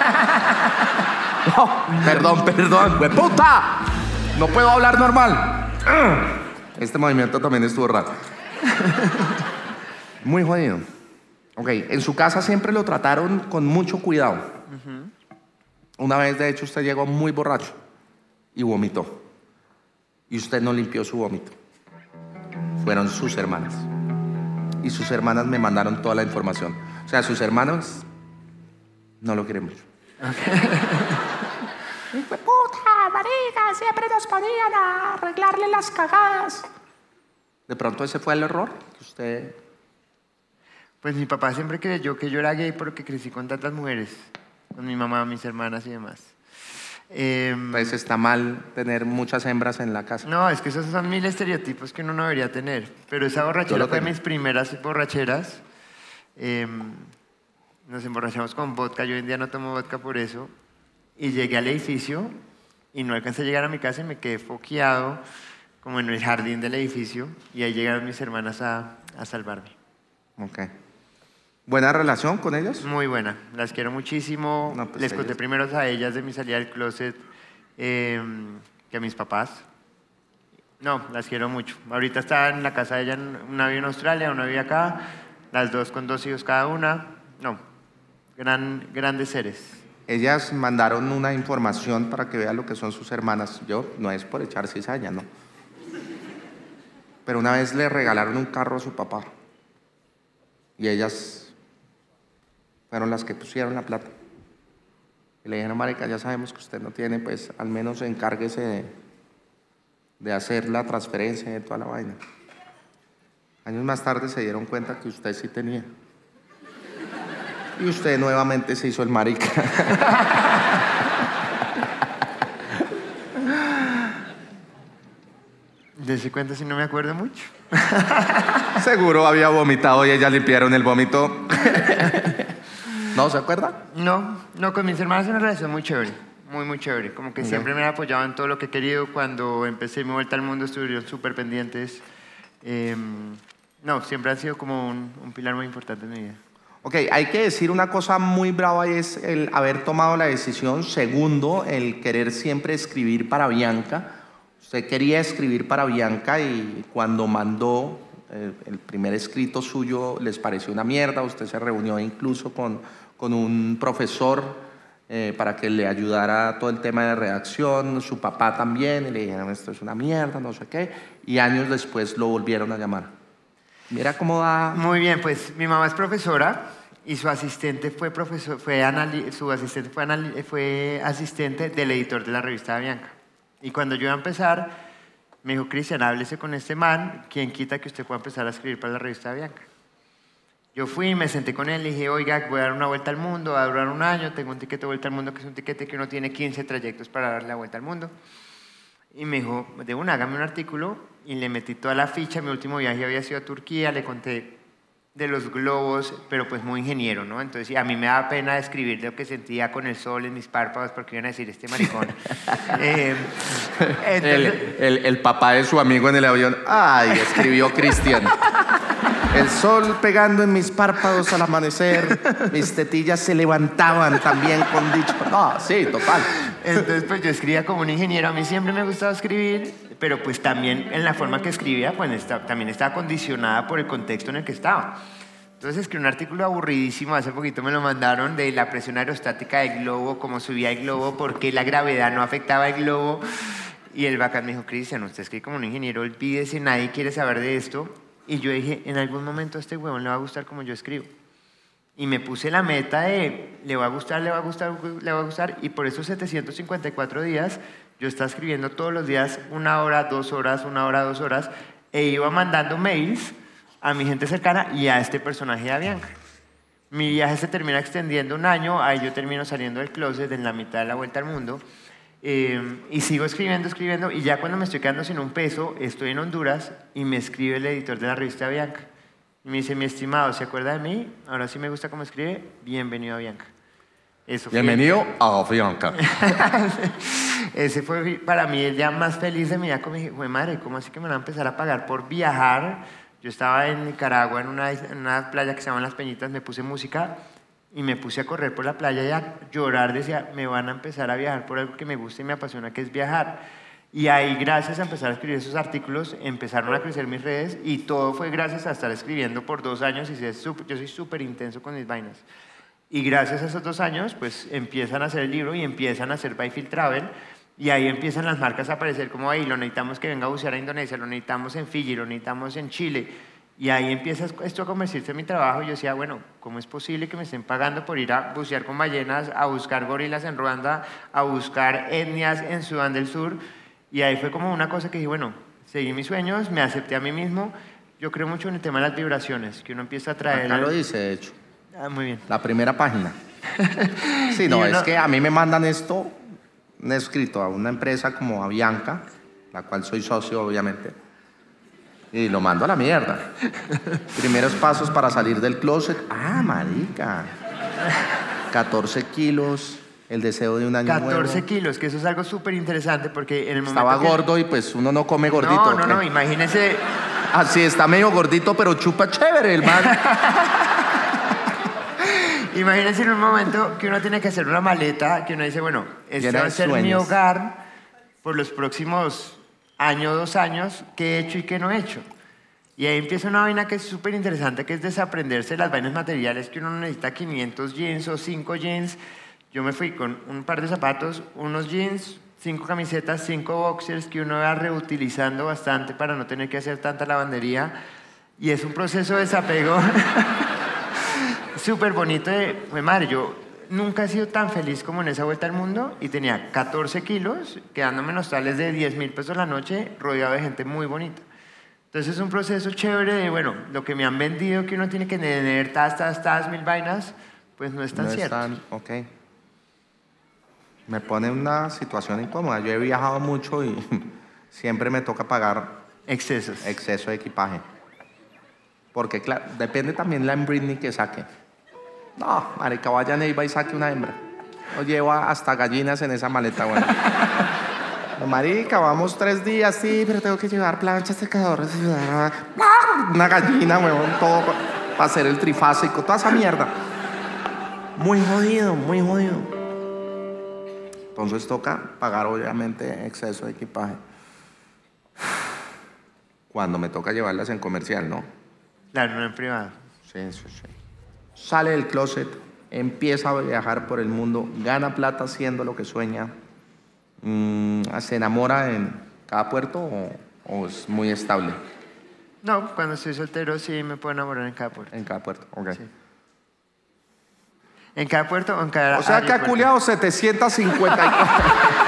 A: No, perdón, perdón, ¡hueputa! No puedo hablar normal. Este movimiento también estuvo raro. Muy jodido. Ok, en su casa siempre lo trataron con mucho cuidado. Una vez, de hecho, usted llegó muy borracho y vomitó. Y usted no limpió su vómito. Fueron sus hermanas. Y sus hermanas me mandaron toda la información. O sea, sus hermanos no lo quieren mucho. Hijo de puta, marica, siempre nos ponían a arreglarle las cagadas. De pronto ese fue el error que usted...
B: Pues mi papá siempre creyó que yo era gay porque crecí con tantas mujeres, con mi mamá, mis hermanas y demás. Eh,
A: Pues está mal tener muchas hembras en la casa.
B: no, es que esos son mil estereotipos que uno no debería tener. Pero esa
A: Yo
B: borrachera
A: lo
B: fue de
A: tengo.
B: mis primeras borracheras. Eh, nos emborrachamos con vodka, yo hoy en día no tomo vodka por eso. Y llegué al edificio y no alcancé a llegar a mi casa y me quedé foqueado como en el jardín del edificio. Y ahí llegaron mis hermanas a, a salvarme.
A: Ok. ¿Buena relación con ellos?
B: Muy buena, las quiero muchísimo.
A: No, pues
B: Les
A: ellas-
B: conté primero a ellas de mi salida del closet eh, que a mis papás. No, las quiero mucho. Ahorita está en la casa de ella, una vive en Australia, una vive acá, las dos con dos hijos cada una. No, gran, grandes seres.
A: Ellas mandaron una información para que vean lo que son sus hermanas. Yo, no es por echar cizaña, no. Pero una vez le regalaron un carro a su papá. Y ellas fueron las que pusieron la plata. Y le dijeron, marica, ya sabemos que usted no tiene, pues al menos encárguese de, de hacer la transferencia de toda la vaina. Años más tarde se dieron cuenta que usted sí tenía. Y usted nuevamente se hizo el marica.
B: ¿De ese cuento si no me acuerdo mucho?
A: Seguro había vomitado y ellas limpiaron el vómito. ¿No se acuerda?
B: No, no, con mis hermanas es una relación muy chévere, muy, muy chévere. Como que
A: Ya.
B: siempre me han apoyado en todo lo que he querido. Cuando empecé mi vuelta al mundo estuvieron súper pendientes. Eh, no, siempre han sido como un, un pilar muy importante en mi vida.
A: Ok, hay que decir una cosa muy brava y es el haber tomado la decisión. Segundo, el querer siempre escribir para Bianca. Usted quería escribir para Bianca y cuando mandó eh, el primer escrito suyo les pareció una mierda. Usted se reunió incluso con, con un profesor eh, para que le ayudara todo el tema de redacción, su papá también, y le dijeron esto es una mierda, no sé qué, y años después lo volvieron a llamar. Mira cómo da...
B: Muy bien, pues mi mamá es profesora y su asistente fue, profesor, fue, anali- su asistente fue, anali- fue asistente del editor de la revista Bianca. Y cuando yo iba a empezar, me dijo, Cristian, háblese con este man, ¿quién quita que usted pueda empezar a escribir para la revista Bianca? Yo fui, me senté con él, le dije, oiga, voy a dar una vuelta al mundo, va a durar un año, tengo un tiquete de vuelta al mundo que es un tiquete que uno tiene quince trayectos para dar la vuelta al mundo. Y me dijo, de una, hágame un artículo, y le metí toda la ficha. Mi último viaje había sido a Turquía, le conté de los globos, pero pues muy ingeniero, ¿no? Entonces a mí me daba pena escribir de lo que sentía con el sol en mis párpados porque iban a decir, este maricón. eh,
A: El,
B: entonces,
A: el- el papá de su amigo en el avión, ay, escribió Cristian. El sol pegando en mis párpados al amanecer, mis tetillas se levantaban también con dicho. No, sí, total.
B: entonces pues yo escribía como un ingeniero. A mí siempre me ha gustado escribir, pero pues también en la forma que escribía, pues está- también estaba condicionada por el contexto en el que estaba. Entonces escribí un artículo aburridísimo, hace poquito me lo mandaron, de la presión aerostática del globo, cómo subía el globo, por qué la gravedad no afectaba el globo. Y el bacán me dijo, Cristian, usted escribe como un ingeniero, olvídese, nadie quiere saber de esto. Y yo dije, en algún momento a este huevón le va a gustar como yo escribo. Y me puse la meta de, le va a gustar, le va a gustar, le va a gustar. Y por esos setecientos cincuenta y cuatro días, yo estaba escribiendo todos los días una hora, dos horas, una hora, dos horas. E iba mandando mails a mi gente cercana y a este personaje de Bianca. Mi viaje se termina extendiendo un año, ahí yo termino saliendo del closet en la mitad de la vuelta al mundo. Eh, y sigo escribiendo, escribiendo, y ya cuando me estoy quedando sin un peso, estoy en Honduras y me escribe el editor de la revista Bianca. Y me dice, mi estimado, ¿se acuerda de mí? Ahora sí me gusta cómo escribe. Bienvenido a Bianca. Eso fue-
A: Bienvenido a Bianca.
B: Ese fue para mí el día más feliz de mi vida. Como dije, "Jue madre, ¿cómo así que me van a empezar a pagar por viajar?" Yo estaba en Nicaragua, en una, isla- en una playa que se llama Las Peñitas, me puse música y me puse a correr por la playa y a llorar. Decía, me van a empezar a viajar por algo que me gusta y me apasiona, que es viajar. Y ahí, gracias a empezar a escribir esos artículos, empezaron a crecer mis redes y todo fue gracias a estar escribiendo por dos años y ser súper- yo soy súper intenso con mis vainas. Y gracias a esos dos años, pues empiezan a hacer el libro y empiezan a hacer Byfield Travel. Y ahí empiezan las marcas a aparecer como, ahí lo necesitamos que venga a bucear a Indonesia, lo necesitamos en Fiji, lo necesitamos en Chile. Y ahí empieza esto a convertirse en mi trabajo. Y yo decía, bueno, ¿cómo es posible que me estén pagando por ir a bucear con ballenas, a buscar gorilas en Ruanda, a buscar etnias en Sudán del Sur? Y ahí fue como una cosa que dije, bueno, seguí mis sueños, me acepté a mí mismo. Yo creo mucho en el tema de las vibraciones, que uno empieza a traer...
A: Acá lo dice, de hecho.
B: Ah, muy bien.
A: La primera página. Sí, no,
B: Y uno-
A: es que a mí me mandan esto, un escrito a una empresa como a Bianca, la cual soy socio, obviamente, y lo mando a la mierda. Primeros pasos para salir del closet. Ah, marica. catorce kilos, el deseo de un año
B: catorce
A: nuevo.
B: kilos, que eso es algo súper interesante porque en el momento
A: Estaba
B: que-
A: gordo y pues uno no come gordito.
B: No, no,
A: ¿o
B: no,
A: qué?
B: imagínese...
A: Ah, sí, está medio gordito, pero chupa chévere el man.
B: Imagínense en un momento que uno tiene que hacer una maleta, que uno dice, bueno, este
A: Llena
B: va
A: de
B: a ser mi
A: sueños.
B: hogar por los próximos año, dos años, ¿qué he hecho y qué no he hecho? Y ahí empieza una vaina que es súper interesante, que es desaprenderse de las vainas materiales, que uno necesita quinientos jeans o cinco jeans. Yo me fui con un par de zapatos, unos jeans, cinco camisetas, cinco boxers que uno va reutilizando bastante para no tener que hacer tanta lavandería. Y es un proceso de desapego súper bonito de, pues madre, yo nunca he sido tan feliz como en esa vuelta al mundo y tenía catorce kilos, quedándome en hostales de diez mil pesos la noche, rodeado de gente muy bonita. Entonces es un proceso chévere de, bueno, lo que me han vendido que uno tiene que tener tas, tas, tas, mil vainas, pues no es tan
A: No es
B: cierto.
A: tan- ok. Me pone en una situación incómoda. Yo he viajado mucho y siempre me toca pagar
B: Excesos.
A: exceso de equipaje. Porque, claro, depende también la Britney que saque. No, marica, vaya a Neiva y saque una hembra. O lleva hasta gallinas en esa maleta, bueno. No, marica, vamos tres días, sí, pero tengo que llevar planchas, secadores, una gallina, huevón, todo para hacer el trifásico, toda esa mierda. Muy jodido, muy jodido. Entonces toca pagar, obviamente, exceso de equipaje. Cuando me toca llevarlas en comercial, ¿no?
B: Claro, no en privado.
A: Sí, sí, sí. Sale del closet, empieza a viajar por el mundo, gana plata haciendo lo que sueña. Mm, ¿Se enamora en cada puerto o, o es muy estable
B: No, cuando estoy soltero sí me puedo enamorar en cada puerto.
A: en cada puerto? Okay.
B: Sí. ¿En cada puerto o en cada
A: O sea que ha
B: aeropuerto?
A: culiado setecientos cincuenta y cuatro.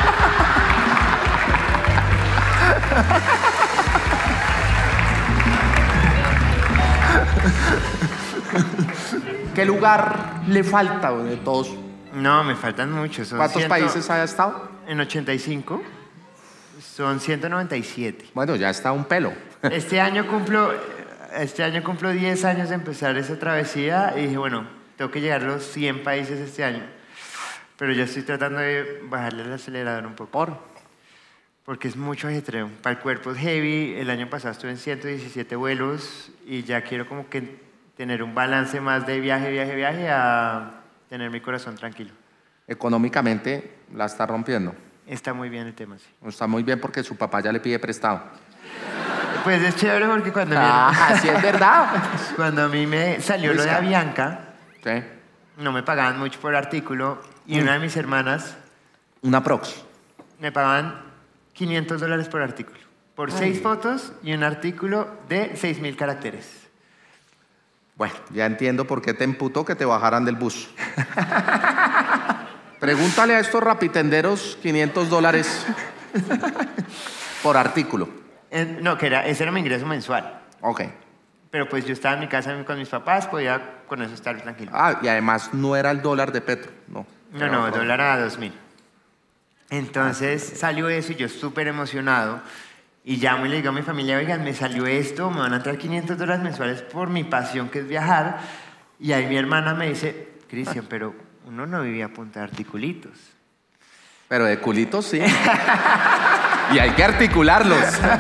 A: ¿Qué lugar le falta de todos?
B: No, me faltan muchos. Son
A: ¿Cuántos
B: ciento-
A: países haya estado?
B: En ochenta y cinco son ciento noventa y siete.
A: Bueno, ya está un pelo.
B: Este año cumplo, este año cumplo diez años de empezar esa travesía y dije, bueno, tengo que llegar a los cien países este año. Pero ya estoy tratando de bajarle el acelerador un poco.
A: ¿Por?
B: Porque es mucho ajetreo. Para el cuerpo es heavy. El año pasado estuve en ciento diecisiete vuelos y ya quiero como que tener un balance más de viaje, viaje, viaje a tener mi corazón tranquilo.
A: Económicamente la está rompiendo.
B: Está muy bien el tema, sí.
A: Está muy bien porque su papá ya le pide prestado.
B: Pues es chévere porque cuando,
A: Ah,
B: mi-
A: sí es verdad.
B: cuando a mí me salió lo de
A: Luisca.
B: Avianca,
A: Sí.
B: no me pagaban mucho por artículo y
A: Mm.
B: una de mis hermanas
A: Una prox.
B: me pagaban quinientos dólares por artículo. Por seis fotos y un artículo de seis mil caracteres.
A: Bueno, ya entiendo por qué te emputó que te bajaran del bus. Pregúntale a estos rapitenderos quinientos dólares por artículo.
B: Eh, no, que era, ese era mi ingreso mensual.
A: Ok.
B: Pero pues yo estaba en mi casa con mis papás, podía con eso estar tranquilo.
A: Ah, y además no era el dólar de Petro, no.
B: No, no, dólar a dos mil. Entonces salió eso y yo súper emocionado. Y llamo y le digo a mi familia, oigan, me salió esto, me van a entrar quinientos dólares mensuales por mi pasión que es viajar. Y ahí mi hermana me dice, Cristian, pero uno no vivía a punta de articulitos.
A: Pero de culitos sí. Y hay que articularlos.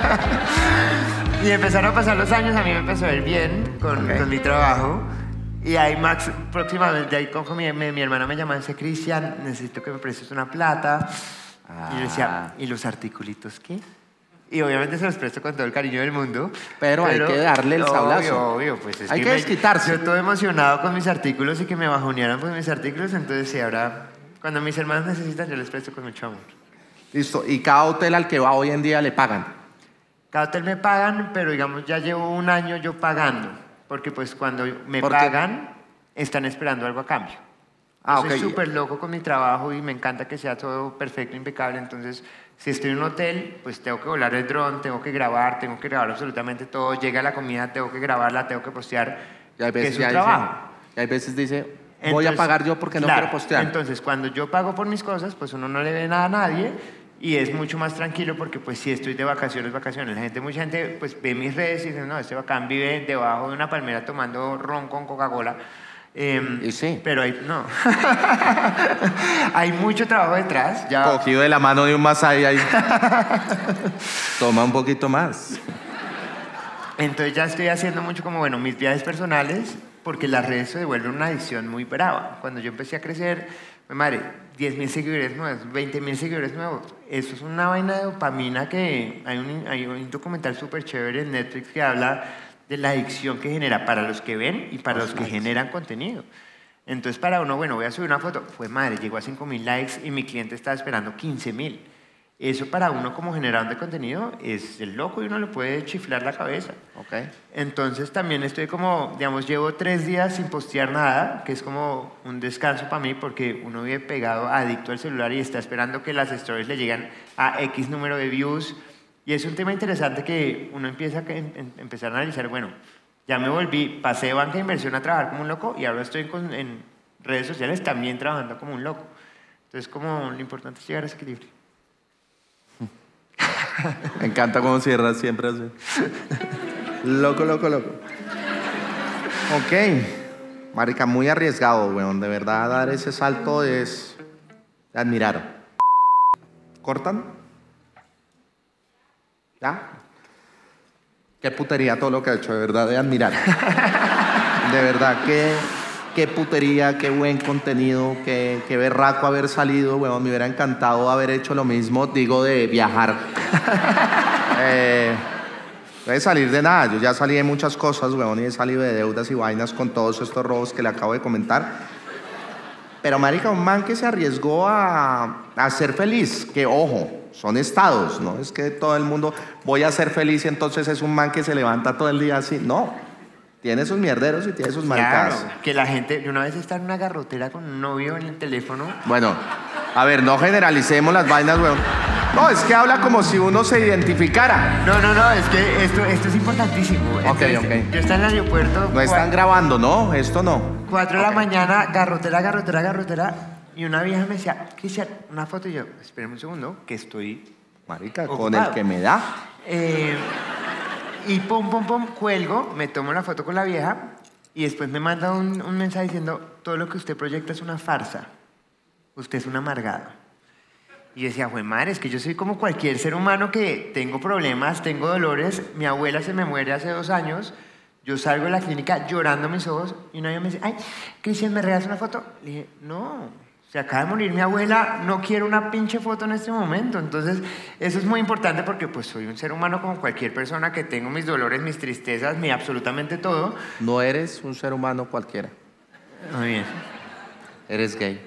B: Y empezaron a pasar los años, a mí me empezó a ir bien con,
A: Ok.
B: con mi trabajo. Y ahí Max, próximamente, ahí con, con mi, mi, mi hermana me llamaba y dice, Cristian, necesito que me prestes una plata. Y yo le decía, ¿y los articulitos qué? Y obviamente se los presto con todo el cariño del mundo.
A: Pero hay que darle el
B: obvio,
A: sablazo.
B: Obvio, pues es
A: Hay que
B: me-
A: desquitarse.
B: Yo todo emocionado con mis artículos y que me bajonearan pues mis artículos. Entonces, sí, ahora, cuando mis hermanos necesitan, yo les presto con mucho amor.
A: Listo. Y cada hotel al que va hoy en día le pagan.
B: Cada hotel me pagan, pero digamos, ya llevo un año yo pagando. Porque pues cuando me
A: ¿Por qué?
B: pagan, están esperando algo a cambio.
A: Ah,
B: Yo soy
A: ok.
B: súper loco con mi trabajo y me encanta que sea todo perfecto, impecable. Entonces, si estoy en un hotel, pues tengo que volar el dron, tengo que grabar, tengo que grabar absolutamente todo. Llega la comida, tengo que grabarla, tengo que postear.
A: Y hay
B: que
A: veces,
B: es un
A: ya
B: trabajo.
A: dice, y hay veces dice, voy a
B: Entonces,
A: pagar yo porque no
B: claro,
A: quiero postear.
B: Entonces, cuando yo pago por mis cosas, pues uno no le ve nada a nadie y es mucho más tranquilo porque pues si estoy de vacaciones, vacaciones. La gente, mucha gente pues ve mis redes y dice, no, este bacán vive debajo de una palmera tomando ron con Coca-Cola. Eh,
A: Y sí.
B: Pero hay, no. Hay mucho trabajo detrás. Ya,
A: Cogido de la mano de un Masai ahí. Toma un poquito más.
B: entonces ya estoy haciendo mucho como, bueno, mis viajes personales, porque las redes se devuelven una adicción muy brava. Cuando yo empecé a crecer, mi madre, diez mil seguidores nuevos, veinte mil seguidores nuevos. Eso es una vaina de dopamina que hay un, hay un documental súper chévere en Netflix que habla de la adicción que genera para los que ven y para los que generan contenido. Entonces, para uno, bueno, voy a subir una foto, fue madre, llegó a cinco mil likes y mi cliente estaba esperando quince mil. Eso para uno como generador de contenido es el loco y uno le puede chiflar la cabeza.
A: Okay.
B: Entonces también estoy como, digamos, llevo tres días sin postear nada, que es como un descanso para mí porque uno vive pegado, adicto al celular y está esperando que las stories le lleguen a X número de views. Y es un tema interesante que uno empieza a en, empezar a analizar, bueno, ya me volví, pasé de banca de inversión a trabajar como un loco y ahora estoy con, en redes sociales también trabajando como un loco. Entonces como lo importante es llegar a ese equilibrio.
A: Me encanta cómo cierras siempre así. Loco, loco, loco. Ok. Marica, muy arriesgado, weón. De verdad, dar ese salto es de admirar. ¿Cortan? ¿Ya? Qué putería todo lo que ha hecho, de verdad, de admirar. De verdad, qué, qué putería, qué buen contenido, qué, qué berraco haber salido, weón. Me hubiera encantado haber hecho lo mismo, digo, de viajar. eh, no de salir de nada, yo ya salí de muchas cosas, weón, y he salido de deudas y vainas con todos estos robos que le acabo de comentar. Pero, marica, un man que se arriesgó a, a ser feliz, que, ojo, son estados, ¿no? Es que todo el mundo, voy a ser feliz y entonces es un man que se levanta todo el día así. No, tiene sus mierderos y tiene sus maricadas.
B: Claro, que la gente, yo una vez estaba en una garrotera con un novio en el teléfono.
A: Bueno, a ver, no generalicemos las vainas, weón. No, es que habla como si uno se identificara.
B: No, no, no, es que esto, esto es importantísimo. Entonces,
A: ok, ok.
B: Yo estaba en el aeropuerto.
A: No están grabando, ¿no? Esto no.
B: Cuatro de
A: okay.
B: la mañana, garrotera, garrotera, garrotera. Y una vieja me decía, Cristian, una foto. Y yo, espérame un segundo, que estoy
A: marica,
B: ocupado.
A: Con el que me da.
B: Eh, y pum, pum, pum, cuelgo, me tomo la foto con la vieja y después me manda un, un mensaje diciendo, todo lo que usted proyecta es una farsa. Usted es un amargado. Y yo decía, güey, madre, es que yo soy como cualquier ser humano que tengo problemas, tengo dolores. Mi abuela se me muere hace dos años. Yo salgo de la clínica llorando mis ojos y una vez me dice, ay, Cristian, ¿me regalas una foto? Le dije, no, se acaba de morir mi abuela, no quiero una pinche foto en este momento. Entonces, eso es muy importante porque pues soy un ser humano como cualquier persona que tengo mis dolores, mis tristezas, mi absolutamente todo.
A: No eres un ser humano cualquiera.
B: Muy bien.
A: Eres gay.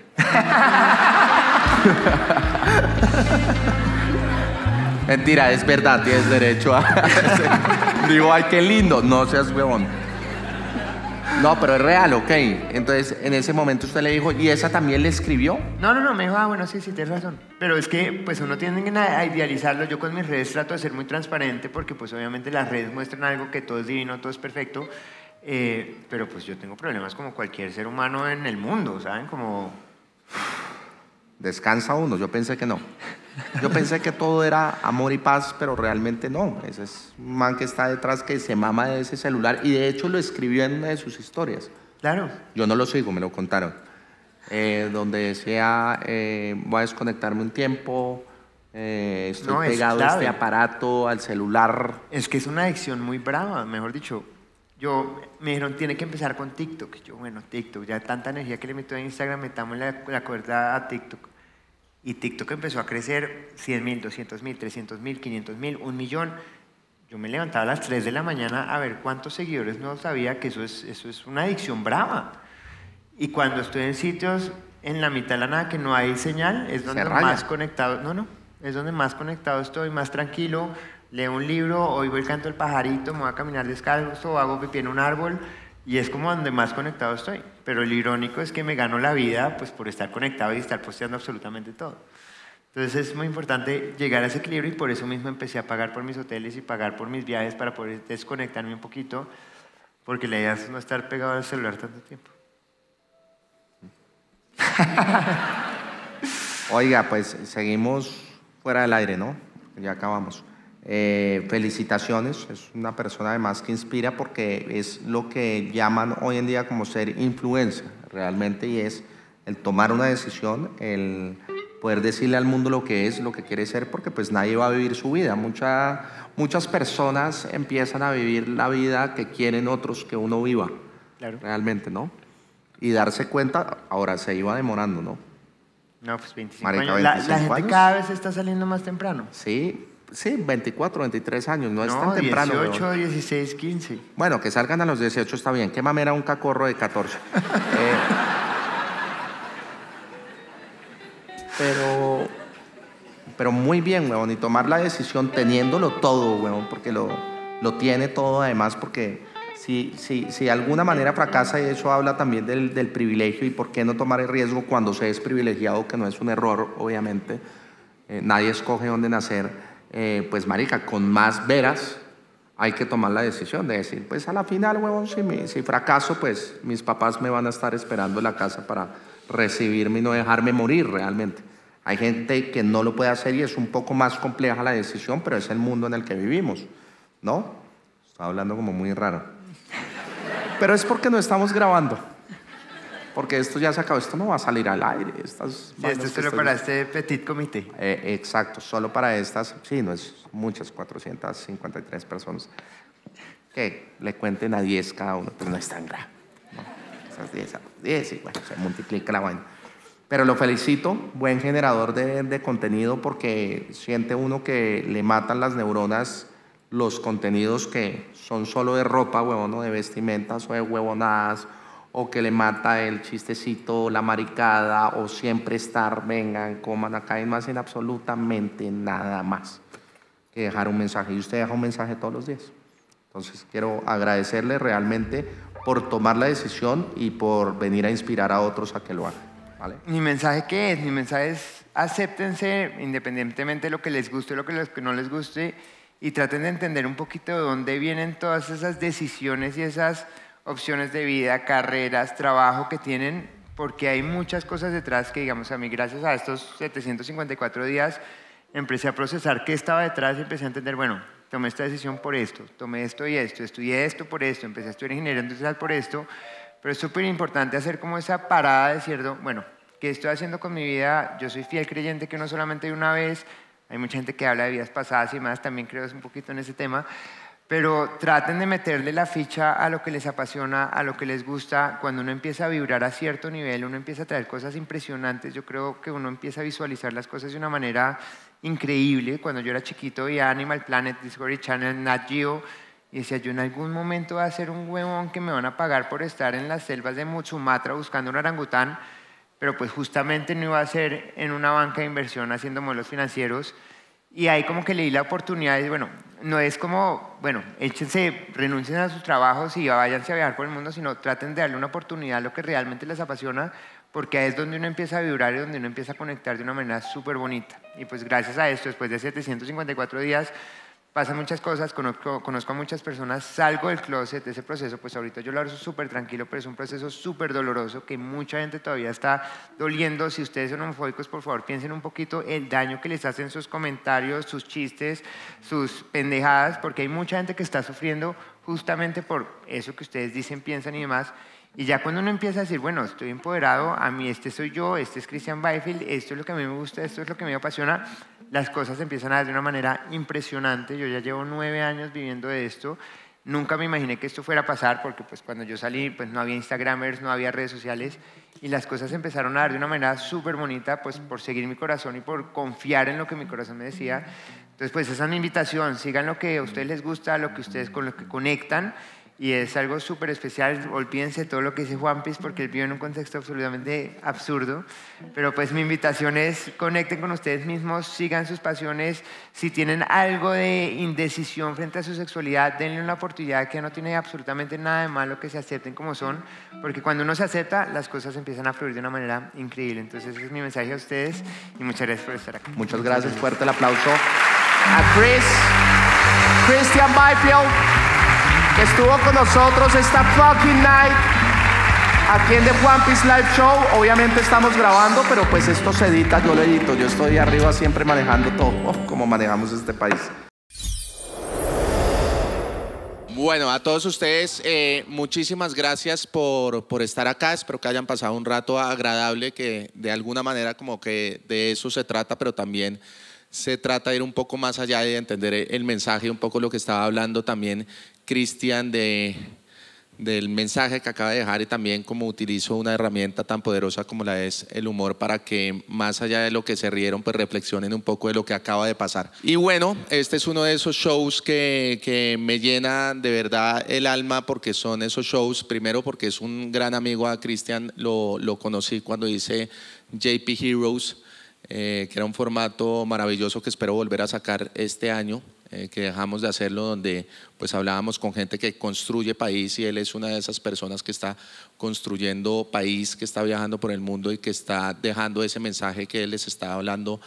A: Mentira, es verdad, tienes derecho a... Digo, ay, qué lindo. No seas huevón. No, pero es real, ok. Entonces, en ese momento usted le dijo, ¿y esa también le escribió?
B: No, no, no, me dijo, ah, bueno, sí, sí, tienes razón. Pero es que, pues, uno tiende a idealizarlo. Yo con mis redes trato de ser muy transparente porque, pues, obviamente las redes muestran algo que todo es divino, todo es perfecto. Eh, pero, pues, yo tengo problemas como cualquier ser humano en el mundo, ¿saben? Como...
A: Descansa uno, yo pensé que no. Yo pensé que todo era amor y paz, pero realmente no. Ese es un man que está detrás que se mama de ese celular y de hecho lo escribió en una de sus historias.
B: Claro.
A: Yo no lo sigo, me lo contaron. Eh, donde decía, eh, voy a desconectarme un tiempo, eh, estoy
B: no,
A: pegado a este aparato, al celular.
B: Es que es una adicción muy brava, mejor dicho. Yo, me dijeron, tiene que empezar con TikTok. Yo, bueno, TikTok, ya tanta energía que le meto a Instagram, metamos la, la cuerda a TikTok. Y TikTok empezó a crecer cien mil, doscientos mil, trescientos mil, quinientos mil, un millón. Yo me levantaba a las tres de la mañana a ver cuántos seguidores no sabía que eso es, eso es una adicción brava. Y cuando estoy en sitios en la mitad de la nada que no hay señal, es donde más conectado, no, no, es donde más conectado estoy, más tranquilo. Leo un libro, oigo el canto del pajarito, me voy a caminar descalzo, hago pipí en un árbol y es como donde más conectado estoy. Pero lo irónico es que me gano la vida pues, por estar conectado y estar posteando absolutamente todo. Entonces es muy importante llegar a ese equilibrio y por eso mismo empecé a pagar por mis hoteles y pagar por mis viajes para poder desconectarme un poquito, porque la idea es no estar pegado al celular tanto tiempo.
A: Oiga, pues seguimos fuera del aire, ¿no? Ya acabamos. Eh, felicitaciones, es una persona además que inspira porque es lo que llaman hoy en día como ser influencer realmente, y es el tomar una decisión, el poder decirle al mundo lo que es, lo que quiere ser, porque pues nadie va a vivir su vida. Mucha, muchas personas empiezan a vivir la vida que quieren otros que uno viva,
B: claro. Realmente,
A: ¿no? Y darse cuenta, ahora se iba demorando, ¿no?
B: No, pues veinticinco
A: Marica,
B: años. La,
A: veinticinco
B: la gente
A: años.
B: cada vez está saliendo más temprano.
A: Sí. Sí, veinticuatro, veintitrés años, no,
B: No,
A: es tan temprano.
B: dieciocho,
A: weón.
B: dieciséis, quince.
A: Bueno, que salgan a los dieciocho está bien. ¿Qué mamera un cacorro de catorce? Eh, pero, pero muy bien, weón, y tomar la decisión teniéndolo todo, weón, porque lo, lo tiene todo además, porque si, si, si de alguna manera fracasa, y eso habla también del, del privilegio y por qué no tomar el riesgo cuando se es privilegiado, que no es un error, obviamente. Eh, nadie escoge dónde nacer. Eh, pues marica, con más veras hay que tomar la decisión de decir, pues a la final, huevón, si, mi, si fracaso, pues mis papás me van a estar esperando en la casa para recibirme y no dejarme morir realmente. Hay gente que no lo puede hacer y es un poco más compleja la decisión, pero es el mundo en el que vivimos, ¿no? Estoy hablando como muy raro. Pero es porque no estamos grabando. Porque esto ya se acabó, esto no va a salir al aire. Estas
B: Sí, esto es solo para este petit comité.
A: Eh, exacto, solo para estas, sí, no es muchas, cuatrocientas cincuenta y tres personas. Que le cuenten a diez cada uno, pero no es tan grave, ¿no? Esas diez a diez y bueno, se multiplica la vaina. Pero lo felicito, buen generador de, de contenido, porque siente uno que le matan las neuronas los contenidos que son solo de ropa, huevón, o de vestimentas o de huevonadas, o que le mata el chistecito, la maricada, o siempre estar, vengan, coman acá, y no hacen absolutamente nada más que dejar un mensaje. Y usted deja un mensaje todos los días. Entonces quiero agradecerle realmente por tomar la decisión y por venir a inspirar a otros a que lo hagan, ¿vale?
B: ¿Mi mensaje qué es? Mi mensaje es acéptense independientemente de lo que les guste o lo que no les guste, y traten de entender un poquito de dónde vienen todas esas decisiones y esas opciones de vida, carreras, trabajo que tienen, porque hay muchas cosas detrás que, digamos, a mí gracias a estos setecientos cincuenta y cuatro días empecé a procesar qué estaba detrás y empecé a entender, bueno, tomé esta decisión por esto, tomé esto y esto, estudié esto por esto, empecé a estudiar ingeniería industrial por esto, pero es súper importante hacer como esa parada de cierto, bueno, ¿qué estoy haciendo con mi vida? Yo soy fiel creyente que no solamente hay una vez, hay mucha gente que habla de vidas pasadas y más, también creo un poquito en ese tema, pero traten de meterle la ficha a lo que les apasiona, a lo que les gusta. Cuando uno empieza a vibrar a cierto nivel, uno empieza a traer cosas impresionantes. Yo creo que uno empieza a visualizar las cosas de una manera increíble. Cuando yo era chiquito veía Animal Planet, Discovery Channel, Nat Geo, y decía, yo en algún momento voy a ser un huevón que me van a pagar por estar en las selvas de Sumatra buscando un orangután, pero pues justamente no iba a ser en una banca de inversión haciendo modelos financieros. Y ahí como que le di la oportunidad y bueno, no es como, bueno, échense, renuncien a sus trabajos y váyanse a viajar por el mundo, sino traten de darle una oportunidad a lo que realmente les apasiona, porque ahí es donde uno empieza a vibrar y donde uno empieza a conectar de una manera súper bonita. Y pues gracias a esto, después de setecientos cincuenta y cuatro días, pasan muchas cosas, conozco, conozco a muchas personas, salgo del closet de ese proceso, pues ahorita yo lo hago súper tranquilo, pero es un proceso súper doloroso que mucha gente todavía está doliendo. Si ustedes son homofóbicos, por favor, piensen un poquito el daño que les hacen sus comentarios, sus chistes, sus pendejadas, porque hay mucha gente que está sufriendo justamente por eso que ustedes dicen, piensan y demás. Y ya cuando uno empieza a decir, bueno, estoy empoderado, a mí este soy yo, este es Christian Byfield, esto es lo que a mí me gusta, esto es lo que me apasiona, las cosas empiezan a dar de una manera impresionante. Yo ya llevo nueve años viviendo de esto. Nunca me imaginé que esto fuera a pasar porque pues, cuando yo salí pues, no había Instagramers, no había redes sociales y las cosas empezaron a dar de una manera súper bonita pues, por seguir mi corazón y por confiar en lo que mi corazón me decía. Entonces, pues esa es mi invitación. Sigan lo que a ustedes les gusta, lo que ustedes con lo que conectan. Y es algo súper especial, olvídense todo lo que dice Juan Piz porque él vive en un contexto absolutamente absurdo, pero pues mi invitación es conecten con ustedes mismos, sigan sus pasiones, si tienen algo de indecisión frente a su sexualidad, denle una oportunidad, que no tiene absolutamente nada de malo que se acepten como son, porque cuando uno se acepta, las cosas empiezan a fluir de una manera increíble. Entonces ese es mi mensaje a ustedes y muchas gracias por estar acá.
A: Muchas gracias, fuerte el aplauso a Chris, Christian Byfield, que estuvo con nosotros esta fucking night aquí en The Juan Piz Live Show. Obviamente estamos grabando, pero pues esto se edita, yo lo edito. Yo estoy arriba siempre manejando todo, oh, como manejamos este país.
C: Bueno, a todos ustedes, eh, muchísimas gracias por, por estar acá. Espero que hayan pasado un rato agradable, que de alguna manera como que de eso se trata, pero también se trata de ir un poco más allá de entender el mensaje, un poco lo que estaba hablando también Christian, de, del mensaje que acaba de dejar y también cómo utilizo una herramienta tan poderosa como la es el humor para que más allá de lo que se rieron, pues reflexionen un poco de lo que acaba de pasar. Y bueno, este es uno de esos shows que, que me llena de verdad el alma porque son esos shows, primero porque es un gran amigo a Cristian, lo, lo conocí cuando hice J P Heroes, eh, que era un formato maravilloso que espero volver a sacar este año. Eh, que dejamos de hacerlo, donde pues hablábamos con gente que construye país y él es una de esas personas que está construyendo país, que está viajando por el mundo y que está dejando ese mensaje que él les está hablando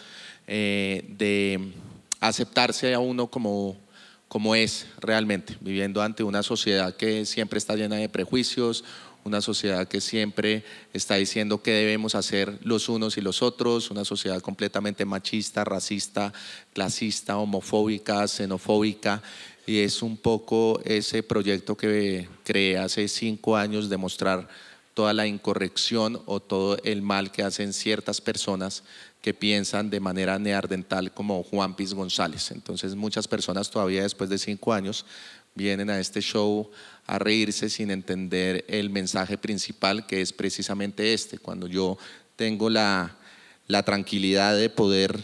C: eh, de aceptarse a uno como, como es realmente, viviendo ante una sociedad que siempre está llena de prejuicios, una sociedad que siempre está diciendo qué debemos hacer los unos y los otros, una sociedad completamente machista, racista, clasista, homofóbica, xenofóbica, y es un poco ese proyecto que creé hace cinco años de mostrar toda la incorrección o todo el mal que hacen ciertas personas que piensan de manera neandertal como Juan Piz González. Entonces muchas personas todavía después de cinco años vienen a este show a reírse sin entender el mensaje principal, que es precisamente este. Cuando yo tengo la, la tranquilidad de poder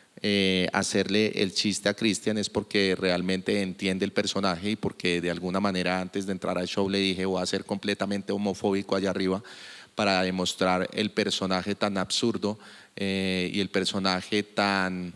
C: eh, hacerle el chiste a Cristian es porque realmente entiende el personaje y porque de alguna manera antes de entrar al show le dije voy a ser completamente homofóbico allá arriba para demostrar el personaje tan absurdo eh, y el personaje tan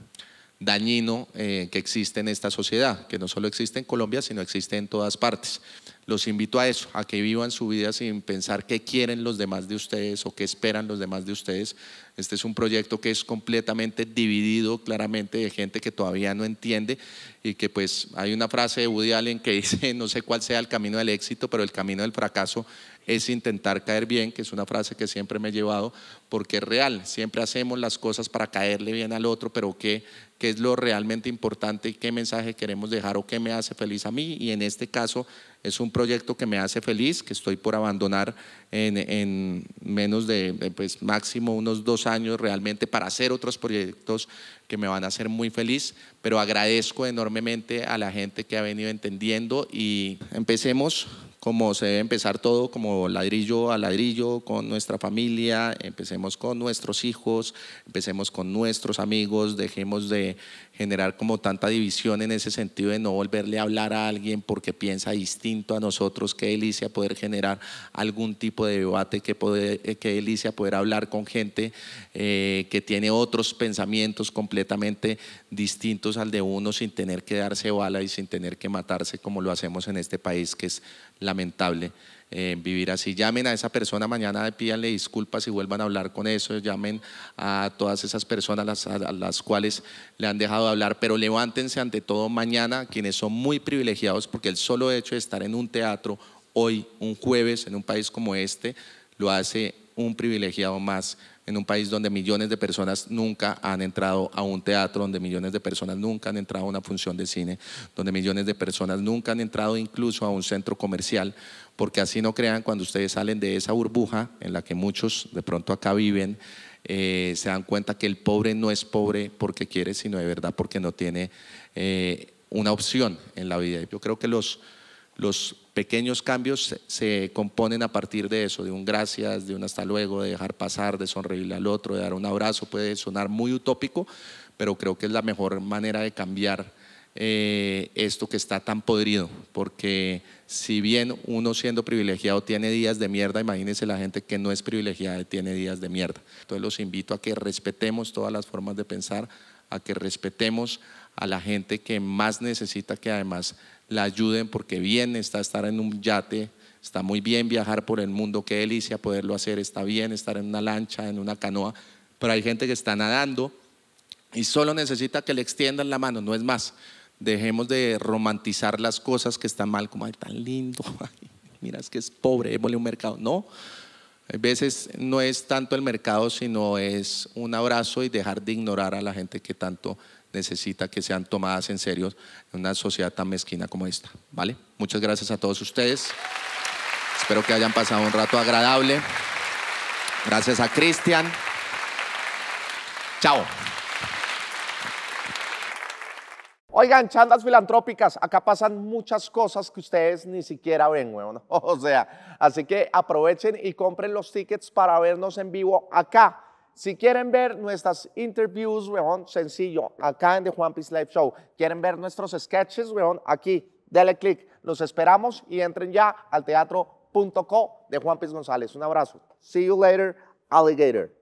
C: dañino eh, que existe en esta sociedad, que no solo existe en Colombia, sino existe en todas partes. Los invito a eso, a que vivan su vida sin pensar qué quieren los demás de ustedes o qué esperan los demás de ustedes. Este es un proyecto que es completamente dividido claramente de gente que todavía no entiende y que pues hay una frase de Woody Allen que dice no sé cuál sea el camino del éxito, pero el camino del fracaso es intentar caer bien, que es una frase que siempre me he llevado porque es real, siempre hacemos las cosas para caerle bien al otro, pero qué, qué es lo realmente importante y qué mensaje queremos dejar o qué me hace feliz a mí, y en este caso es un proyecto que me hace feliz, que estoy por abandonar en, en menos de pues, máximo unos dos años realmente para hacer otros proyectos que me van a hacer muy feliz, pero agradezco enormemente a la gente que ha venido entendiendo y empecemos como se debe empezar todo, como ladrillo a ladrillo, con nuestra familia, empecemos con nuestros hijos, empecemos con nuestros amigos, dejemos de generar como tanta división en ese sentido de no volverle a hablar a alguien porque piensa distinto a nosotros. Qué delicia poder generar algún tipo de debate, qué, poder, qué delicia poder hablar con gente eh, que tiene otros pensamientos completamente distintos al de uno sin tener que darse bala y sin tener que matarse como lo hacemos en este país, que es lamentable eh, vivir así. Llamen a esa persona mañana, pídanle disculpas y vuelvan a hablar con eso, llamen a todas esas personas las, a las cuales le han dejado de hablar, pero levántense ante todo mañana, quienes son muy privilegiados, porque el solo hecho de estar en un teatro hoy, un jueves, en un país como este, lo hace un privilegiado más en un país donde millones de personas nunca han entrado a un teatro, donde millones de personas nunca han entrado a una función de cine, donde millones de personas nunca han entrado incluso a un centro comercial, porque así no crean, cuando ustedes salen de esa burbuja en la que muchos de pronto acá viven, eh, se dan cuenta que el pobre no es pobre porque quiere, sino de verdad porque no tiene eh, una opción en la vida. Yo creo que los, los pequeños cambios se, se componen a partir de eso, de un gracias, de un hasta luego, de dejar pasar, de sonreírle al otro, de dar un abrazo. Puede sonar muy utópico, pero creo que es la mejor manera de cambiar eh, esto que está tan podrido, porque si bien uno siendo privilegiado tiene días de mierda, imagínense la gente que no es privilegiada y tiene días de mierda. Entonces los invito a que respetemos todas las formas de pensar, a que respetemos a la gente que más necesita que además la ayuden, porque bien está estar en un yate, está muy bien viajar por el mundo, qué delicia poderlo hacer, está bien estar en una lancha, en una canoa, pero hay gente que está nadando y solo necesita que le extiendan la mano, no es más. Dejemos de romantizar las cosas que están mal, como ay, tan lindo, ay, mira, es que es pobre, démosle un mercado. No, a veces no es tanto el mercado, sino es un abrazo y dejar de ignorar a la gente que tanto necesita que sean tomadas en serio en una sociedad tan mezquina como esta, ¿vale? Muchas gracias a todos ustedes. Espero que hayan pasado un rato agradable. Gracias a Cristian. Chao.
A: Oigan, chandas filantrópicas, acá pasan muchas cosas que ustedes ni siquiera ven, weón. O sea, así que aprovechen y compren los tickets para vernos en vivo acá. Si quieren ver nuestras interviews, weón, sencillo, acá en The Juan Piece Live Show. Quieren ver nuestros sketches, weón, aquí, dale click. Los esperamos y entren ya al teatro punto co de Juan Piece González. Un abrazo. See you later, alligator.